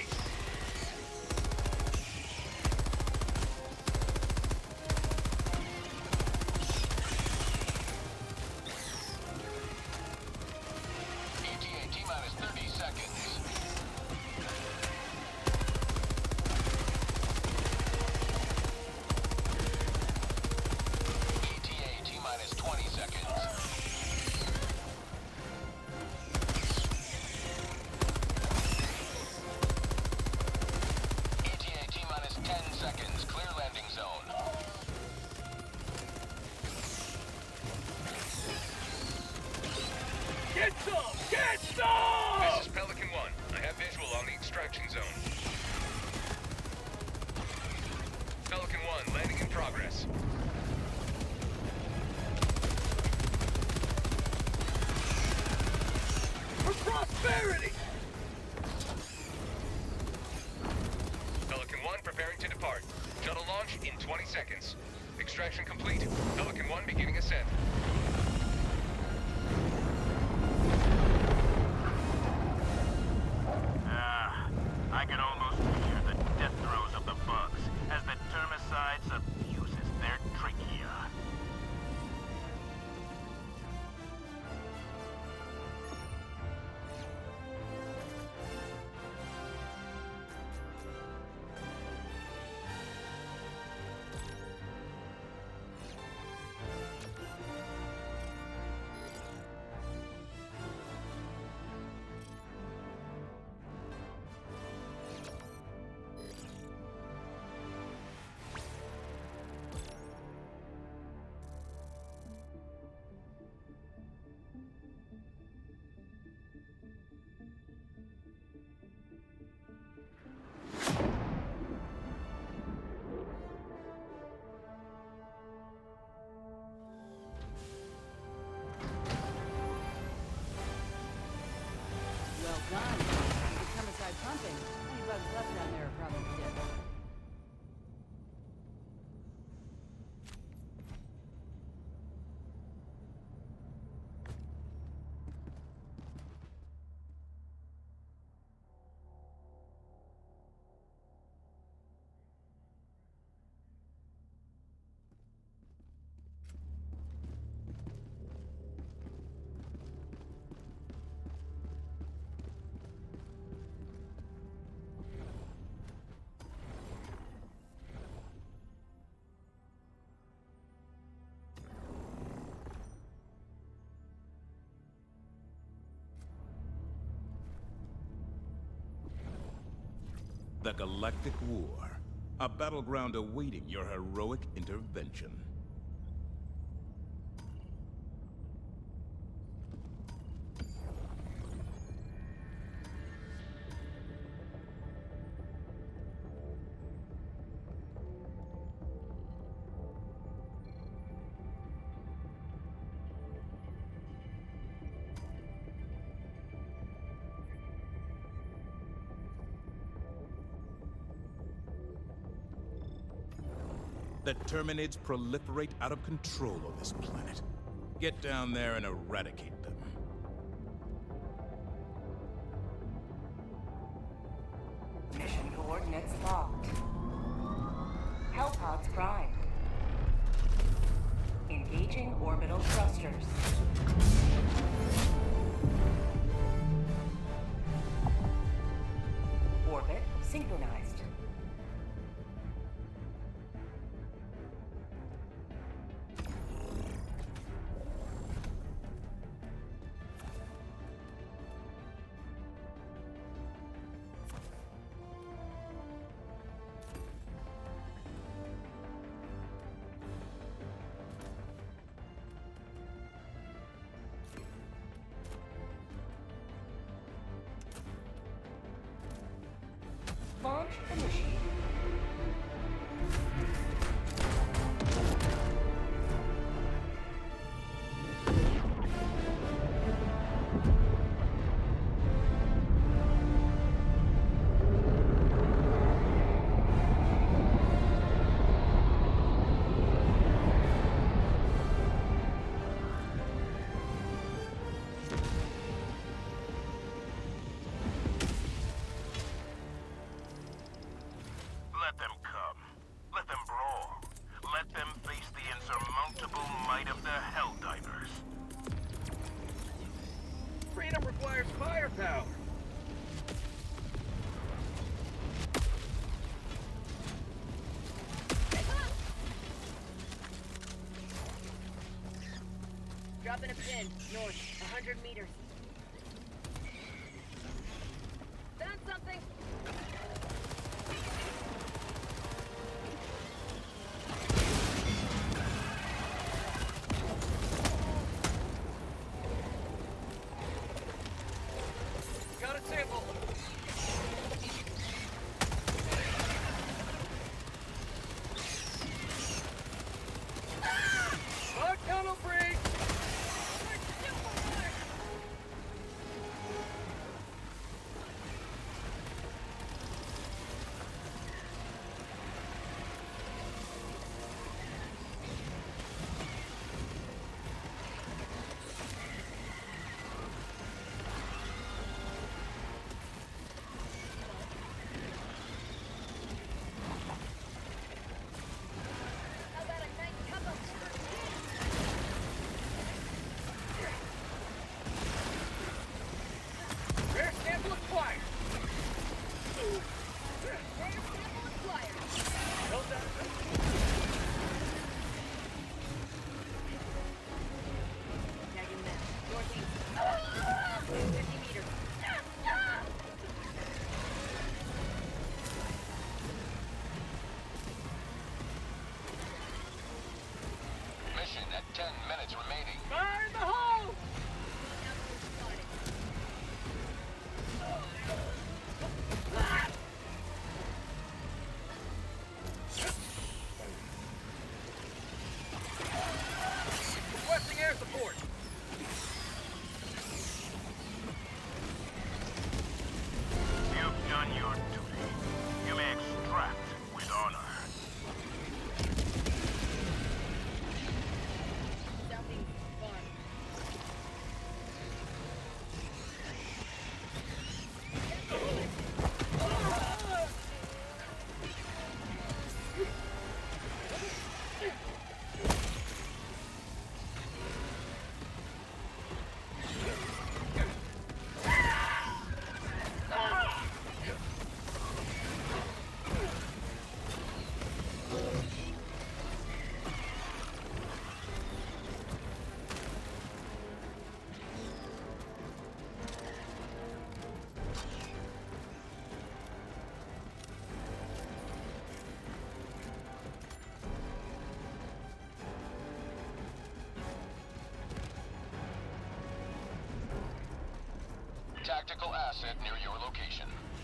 ETA T-minus 30 seconds. ETA T-minus 20 seconds. ETA T-minus 10 seconds. Clear landing zone. Get some! Get some! This is Pelican 1. I have visual on the extraction zone. Pelican 1, landing in progress. For prosperity! Pelican 1 preparing to depart. Shuttle launch in 20 seconds. Extraction complete. Pelican 1 beginning ascent. I can almost hear the death throes of the bugs as the termicide suffuses their trachea. drugs left down there are probably dead. The Galactic War. A battleground awaiting your heroic intervention. The Terminids proliferate out of control on this planet. Get down there and eradicate them. Mission coordinates locked. Hellpods primed. Engaging orbital thrusters. Orbit synchronized. Launch initiated. Let them come. Let them brawl. Let them face the insurmountable might of the Helldivers. Freedom requires firepower. Dropping a pin, north, 100 meters. Found something! Got a sample. Bug tunnel breach. tactical asset near your location.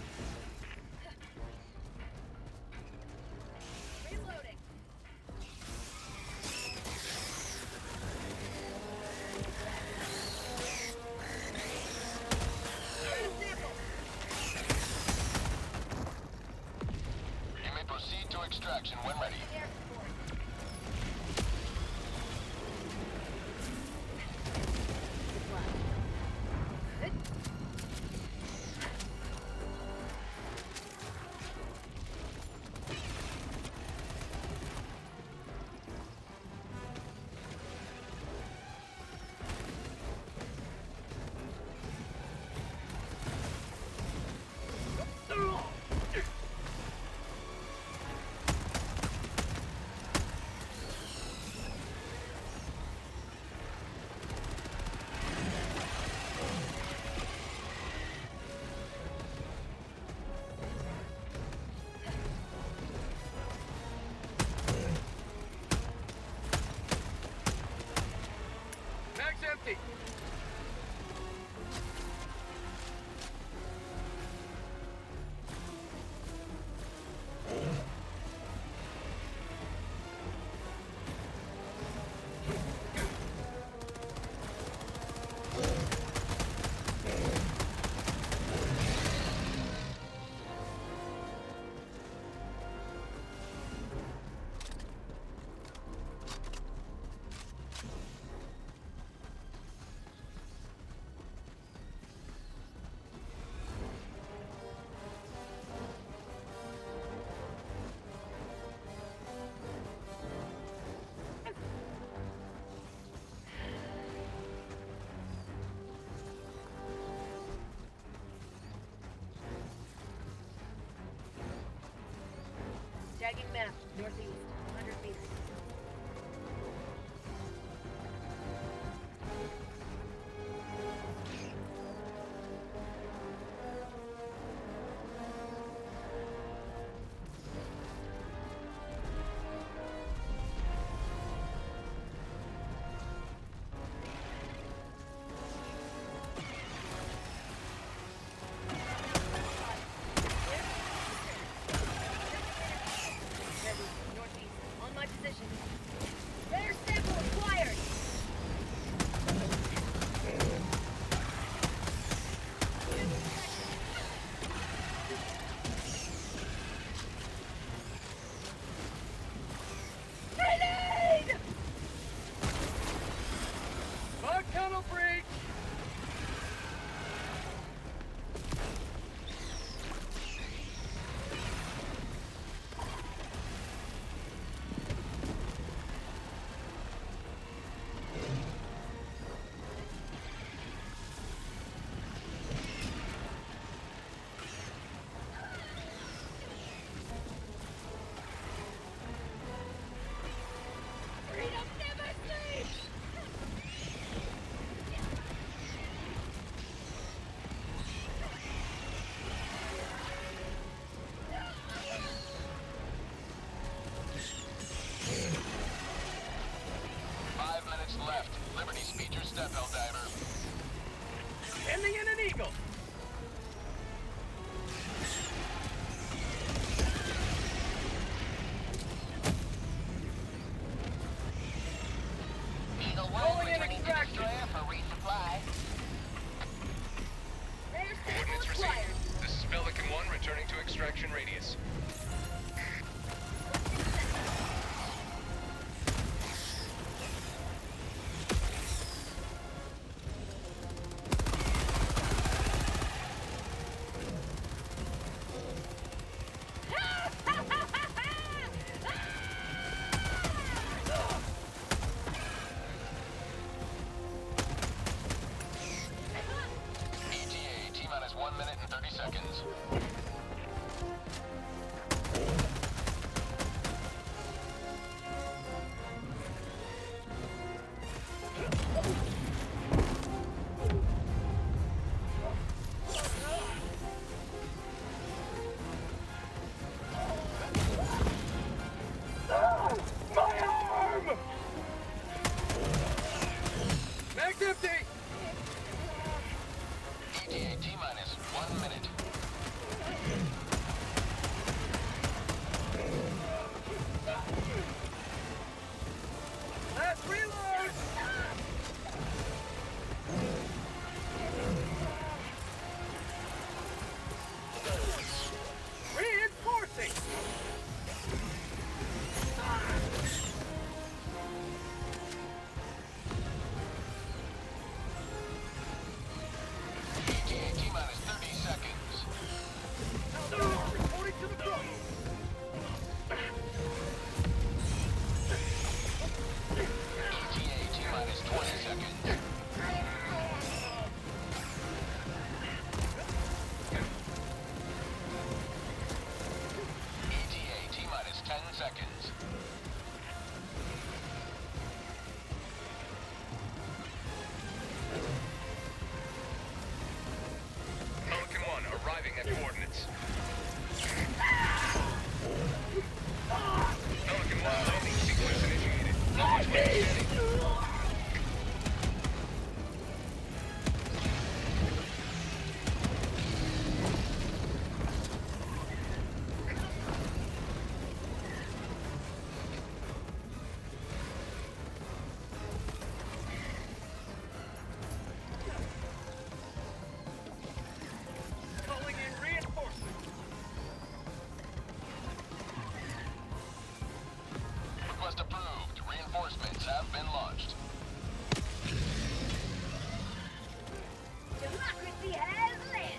Reloading. You may proceed to extraction when ready. Air support. Mag's empty. Tagging map, northeast, 100 meters. Northeast, on my position. Rare sample acquired! Grenade! Bug tunnel breach. Freedom never sleeps! Five minutes left. Liberty speed your step, Helldiver. Ending in an eagle. Eagle 1 Rolling in returning to extraction. destroyer for resupply. Rare sample Coordinates acquired! received. This is Pelican 1 returning to extraction radius. ETA, T-minus 1 minute and 30 seconds. My arm! Mag's empty. ETA, T-minus Request approved. Reinforcements have been launched. Democracy has landed.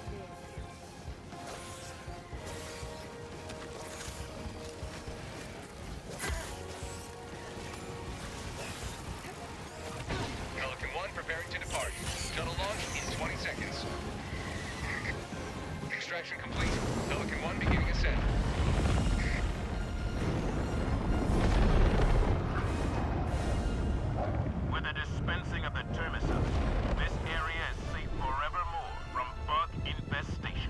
Pelican 1 preparing to depart. Shuttle launch in 20 seconds. Extraction complete. Pelican 1 beginning ascent. With the dispensing of the termicide, this area is safe forevermore from bug infestation.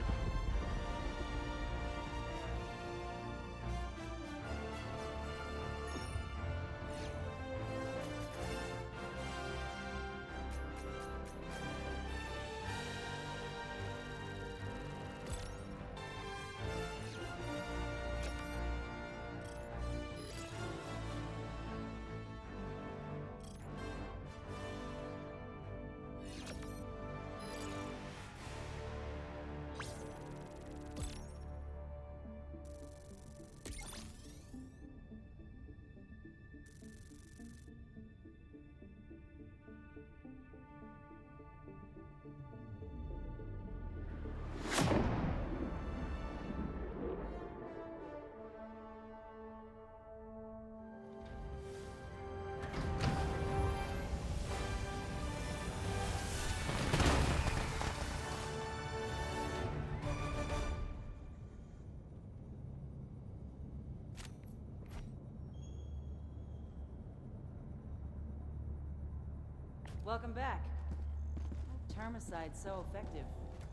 Welcome back. That termicide's so effective.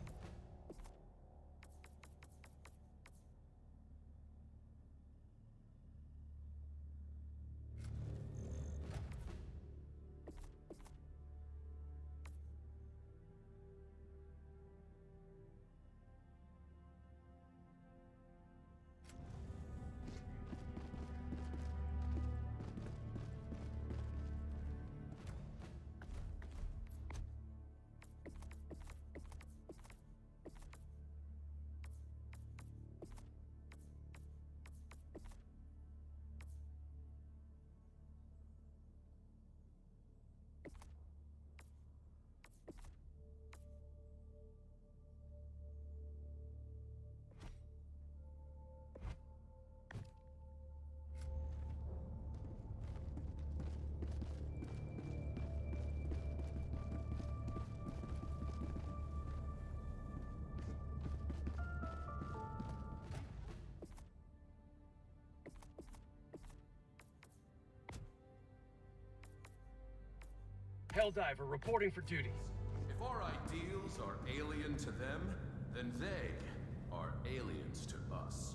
Helldiver reporting for duty. If our ideals are alien to them, then they are aliens to us.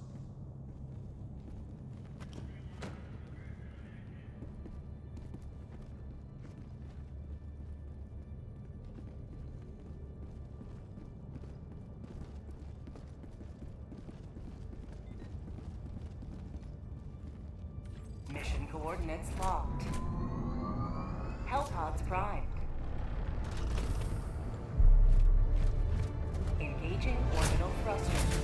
Mission coordinates locked. Hellpods primed. Engaging orbital thrusters.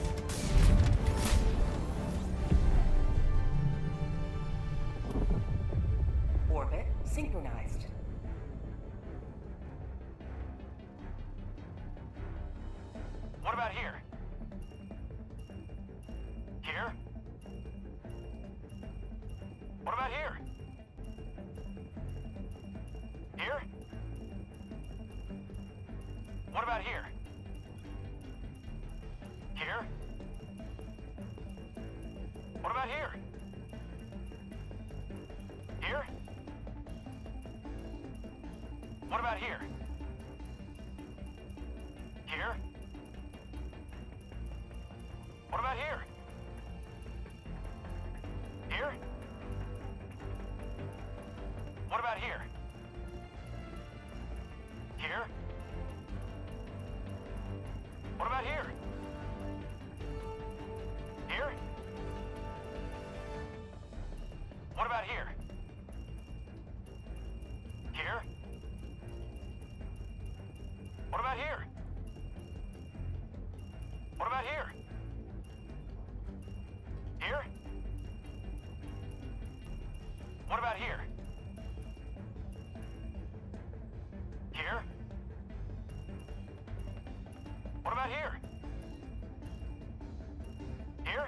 Orbit synchronized. What about here? Here? What about here? Here? What about here? Here? What about here? Here? What about here? Here? What about here? Here? What about here? Here? What about here? Here? What about here? Here? What about here? What about here? Here? What about about here? Here?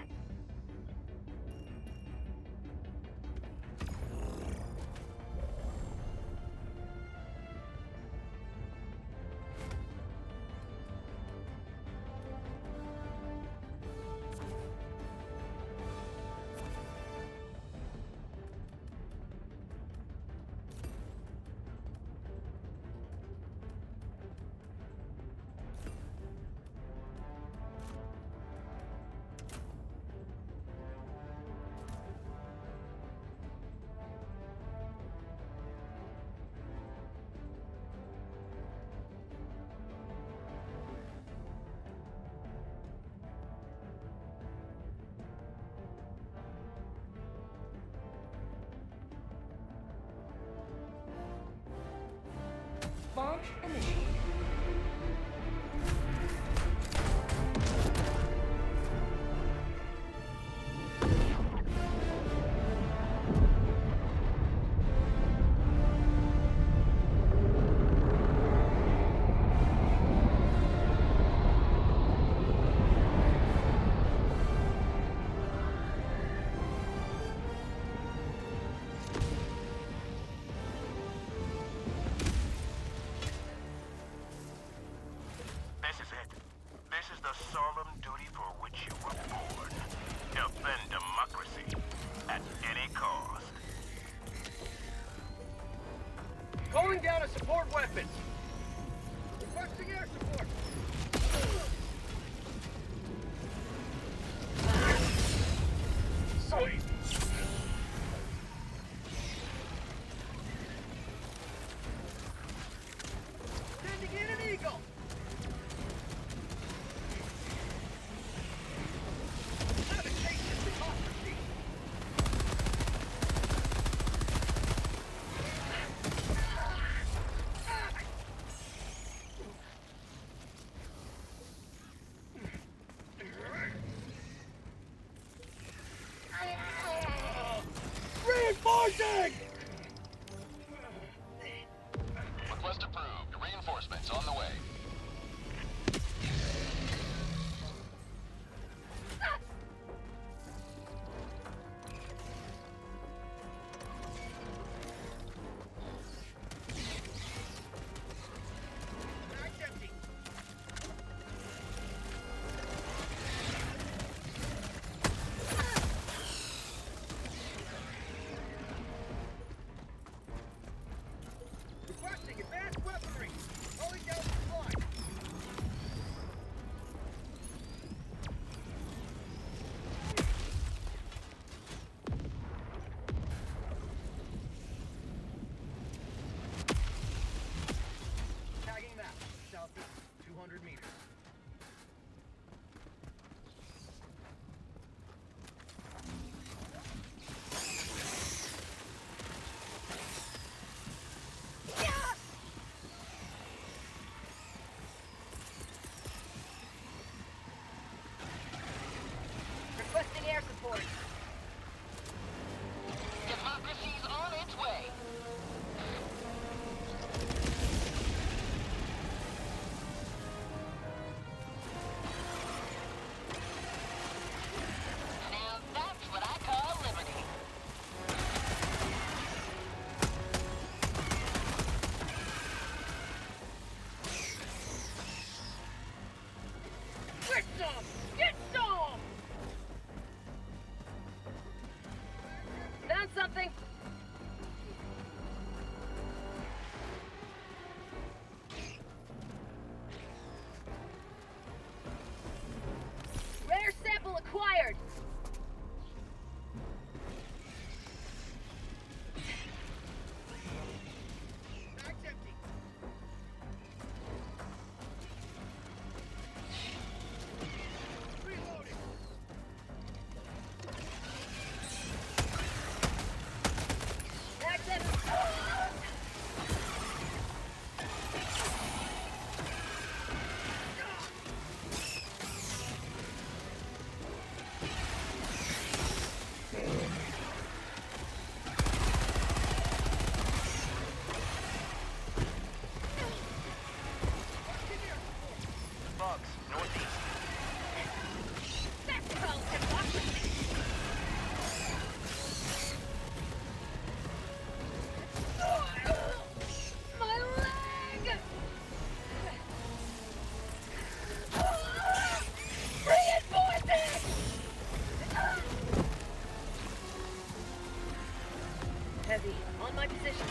Launch initiated. This is it. This is the solemn duty for which you were born. Defend democracy at any cost. Calling down a support weapons. Requesting air support. Sweet. Sending in an eagle. Habitation democracy. thugs, northeast. That's called democracy. My leg! Reinforcing! Heavy, on my position.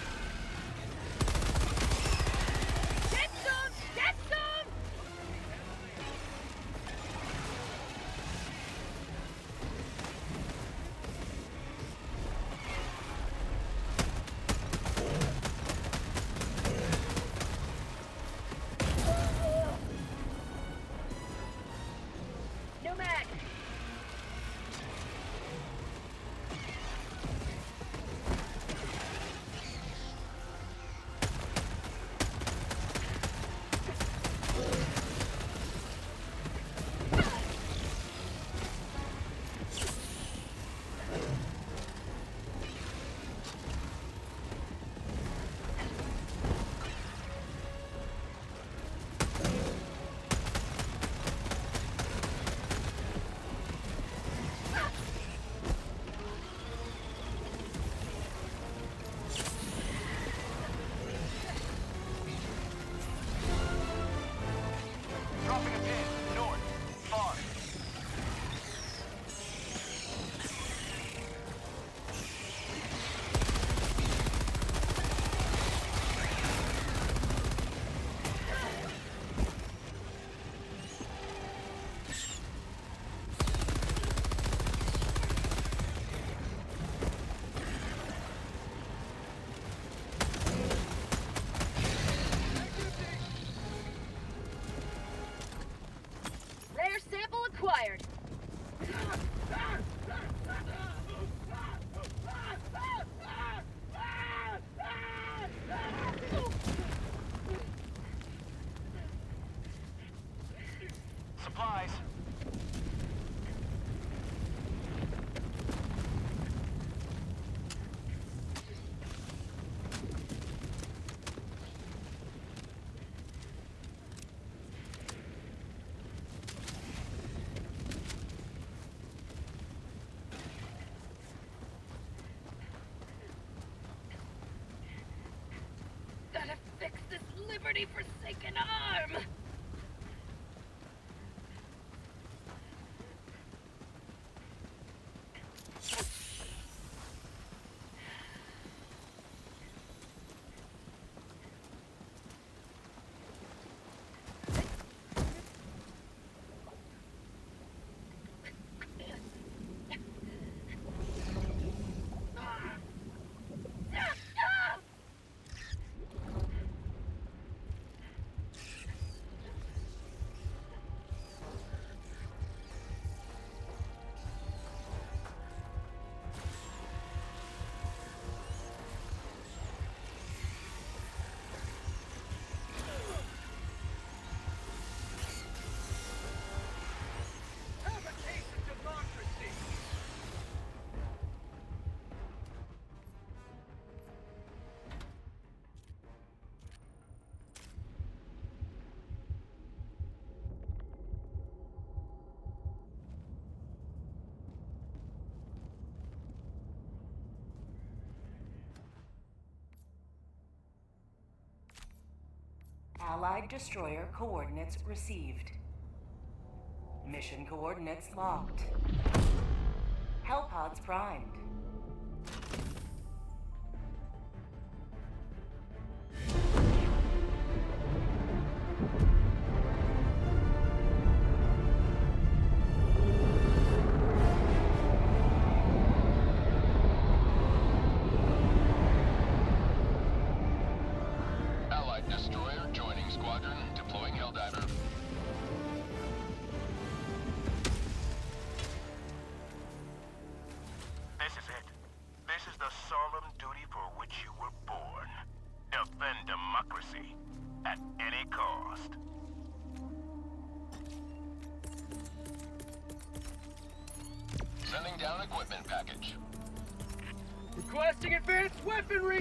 Get some! Get some! No mag! Dropping a pin, north, far. Rare sample acquired. Supplies. Gotta fix this liberty-forsaken arm! Have a taste of democracy! Allied destroyer coordinates received. Mission coordinates locked. Hellpods primed. Allied destroyer joining squadron, deploying Helldiver. This is it. This is the solemn duty for which you were born. Defend democracy at any cost. Sending down equipment package. Requesting advanced weaponry!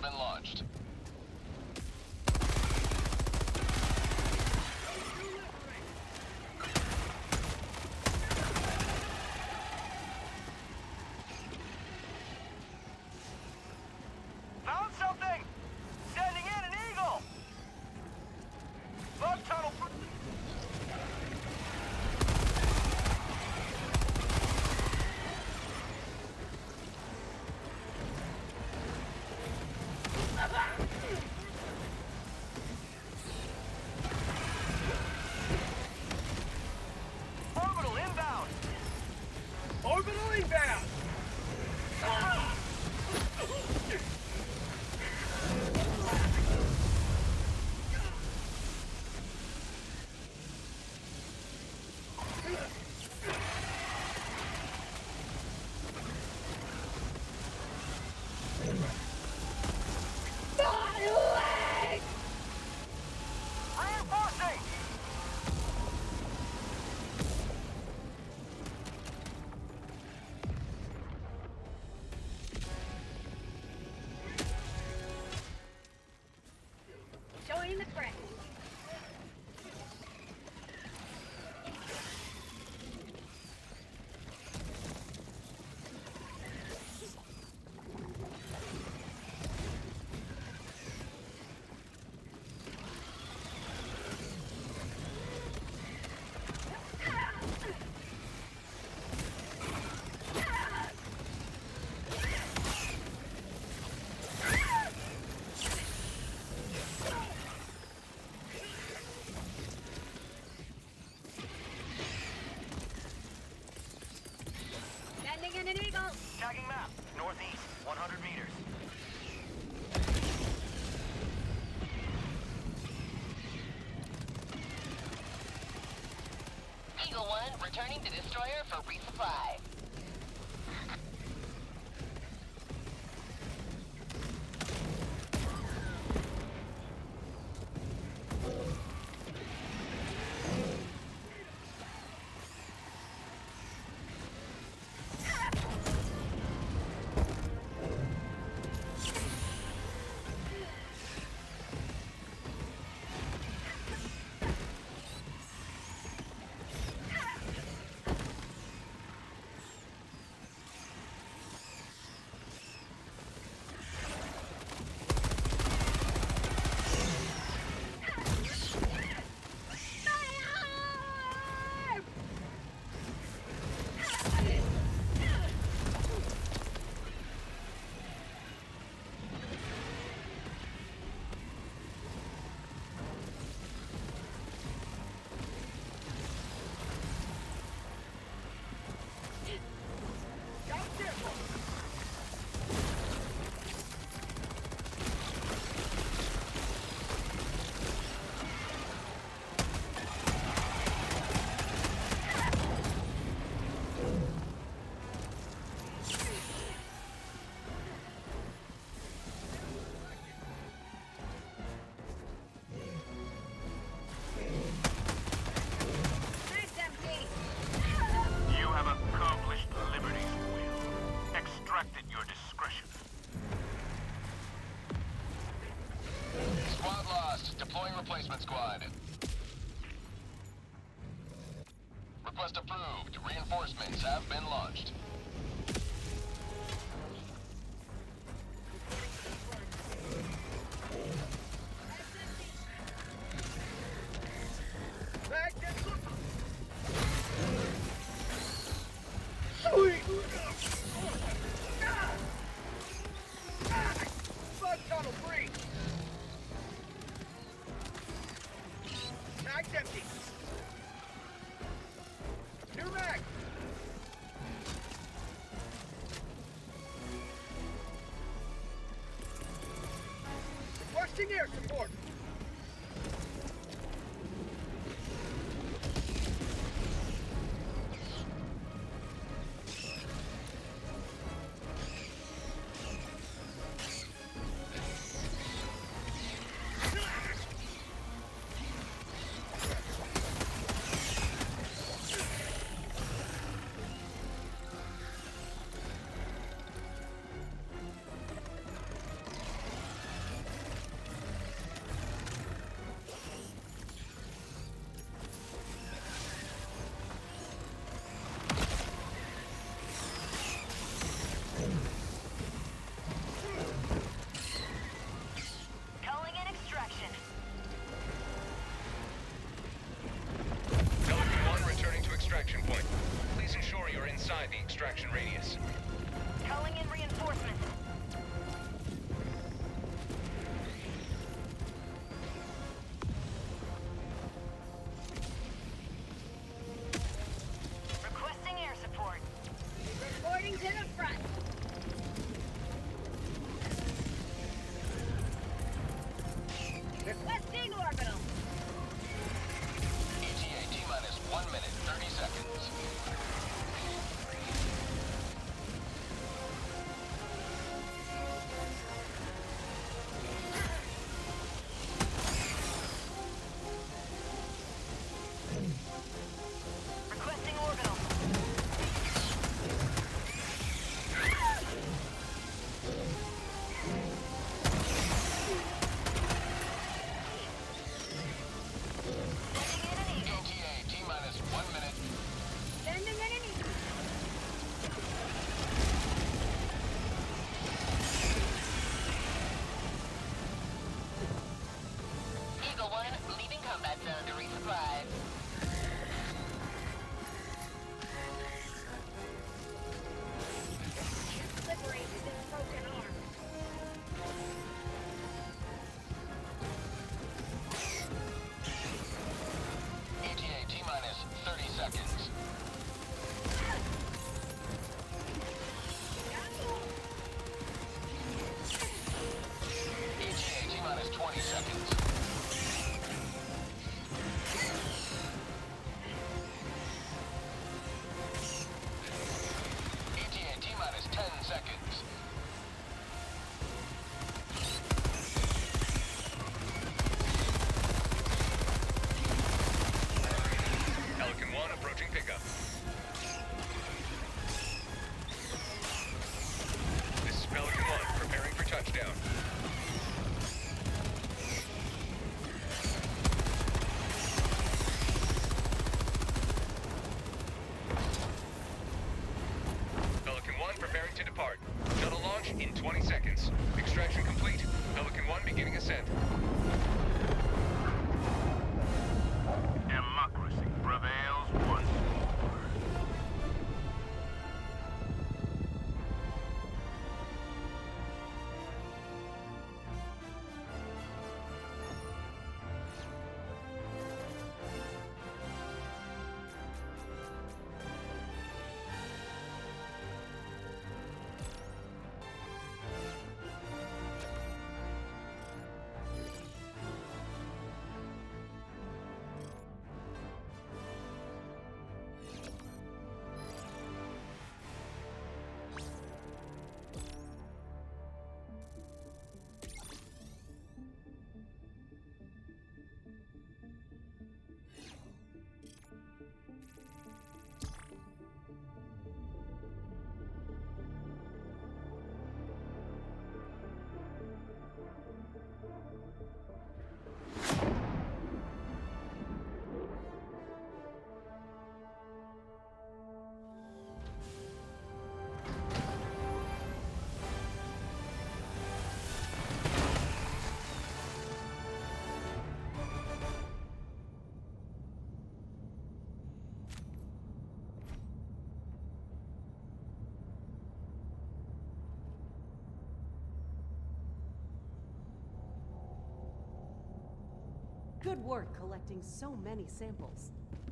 been launched. Found something! Sending in an eagle! Bug tunnel... Orbital inbound! Orbital inbound! Reinforcing! Showing the crack. Sending in an eagle. Tagging map, northeast, 100 meters. Eagle 1 returning to destroyer for resupply. Mag's empty. You have accomplished Liberty's will. Extracted your discretion. Squad lost. Deploying replacement squad. Request approved. Reinforcements have been launched. Mag's empty. Sweet! Bug tunnel free! Mag's empty! New mag! Requesting air support! extraction radius. Calling in reinforcements. Requesting air support. Reporting to the front. Requesting orbital. ETA T-minus 1 minute, 30 seconds. Requesting orbital. Sending in an eagle. ETA T-minus 1 minute. Sending in an eagle. Eagle 1, leaving combat zone to resupply. Liberated this broken arm. ETA T-minus 30 seconds. ETA T-minus 20 seconds. ETA T-minus 10 seconds. Pelican 1 approaching pickup. This is Pelican 1, preparing for touchdown. Pelican 1 preparing to depart. Shuttle launch in 20 seconds. Extraction complete. Pelican 1 beginning ascent. Democracy prevails once more. Good work collecting so many samples.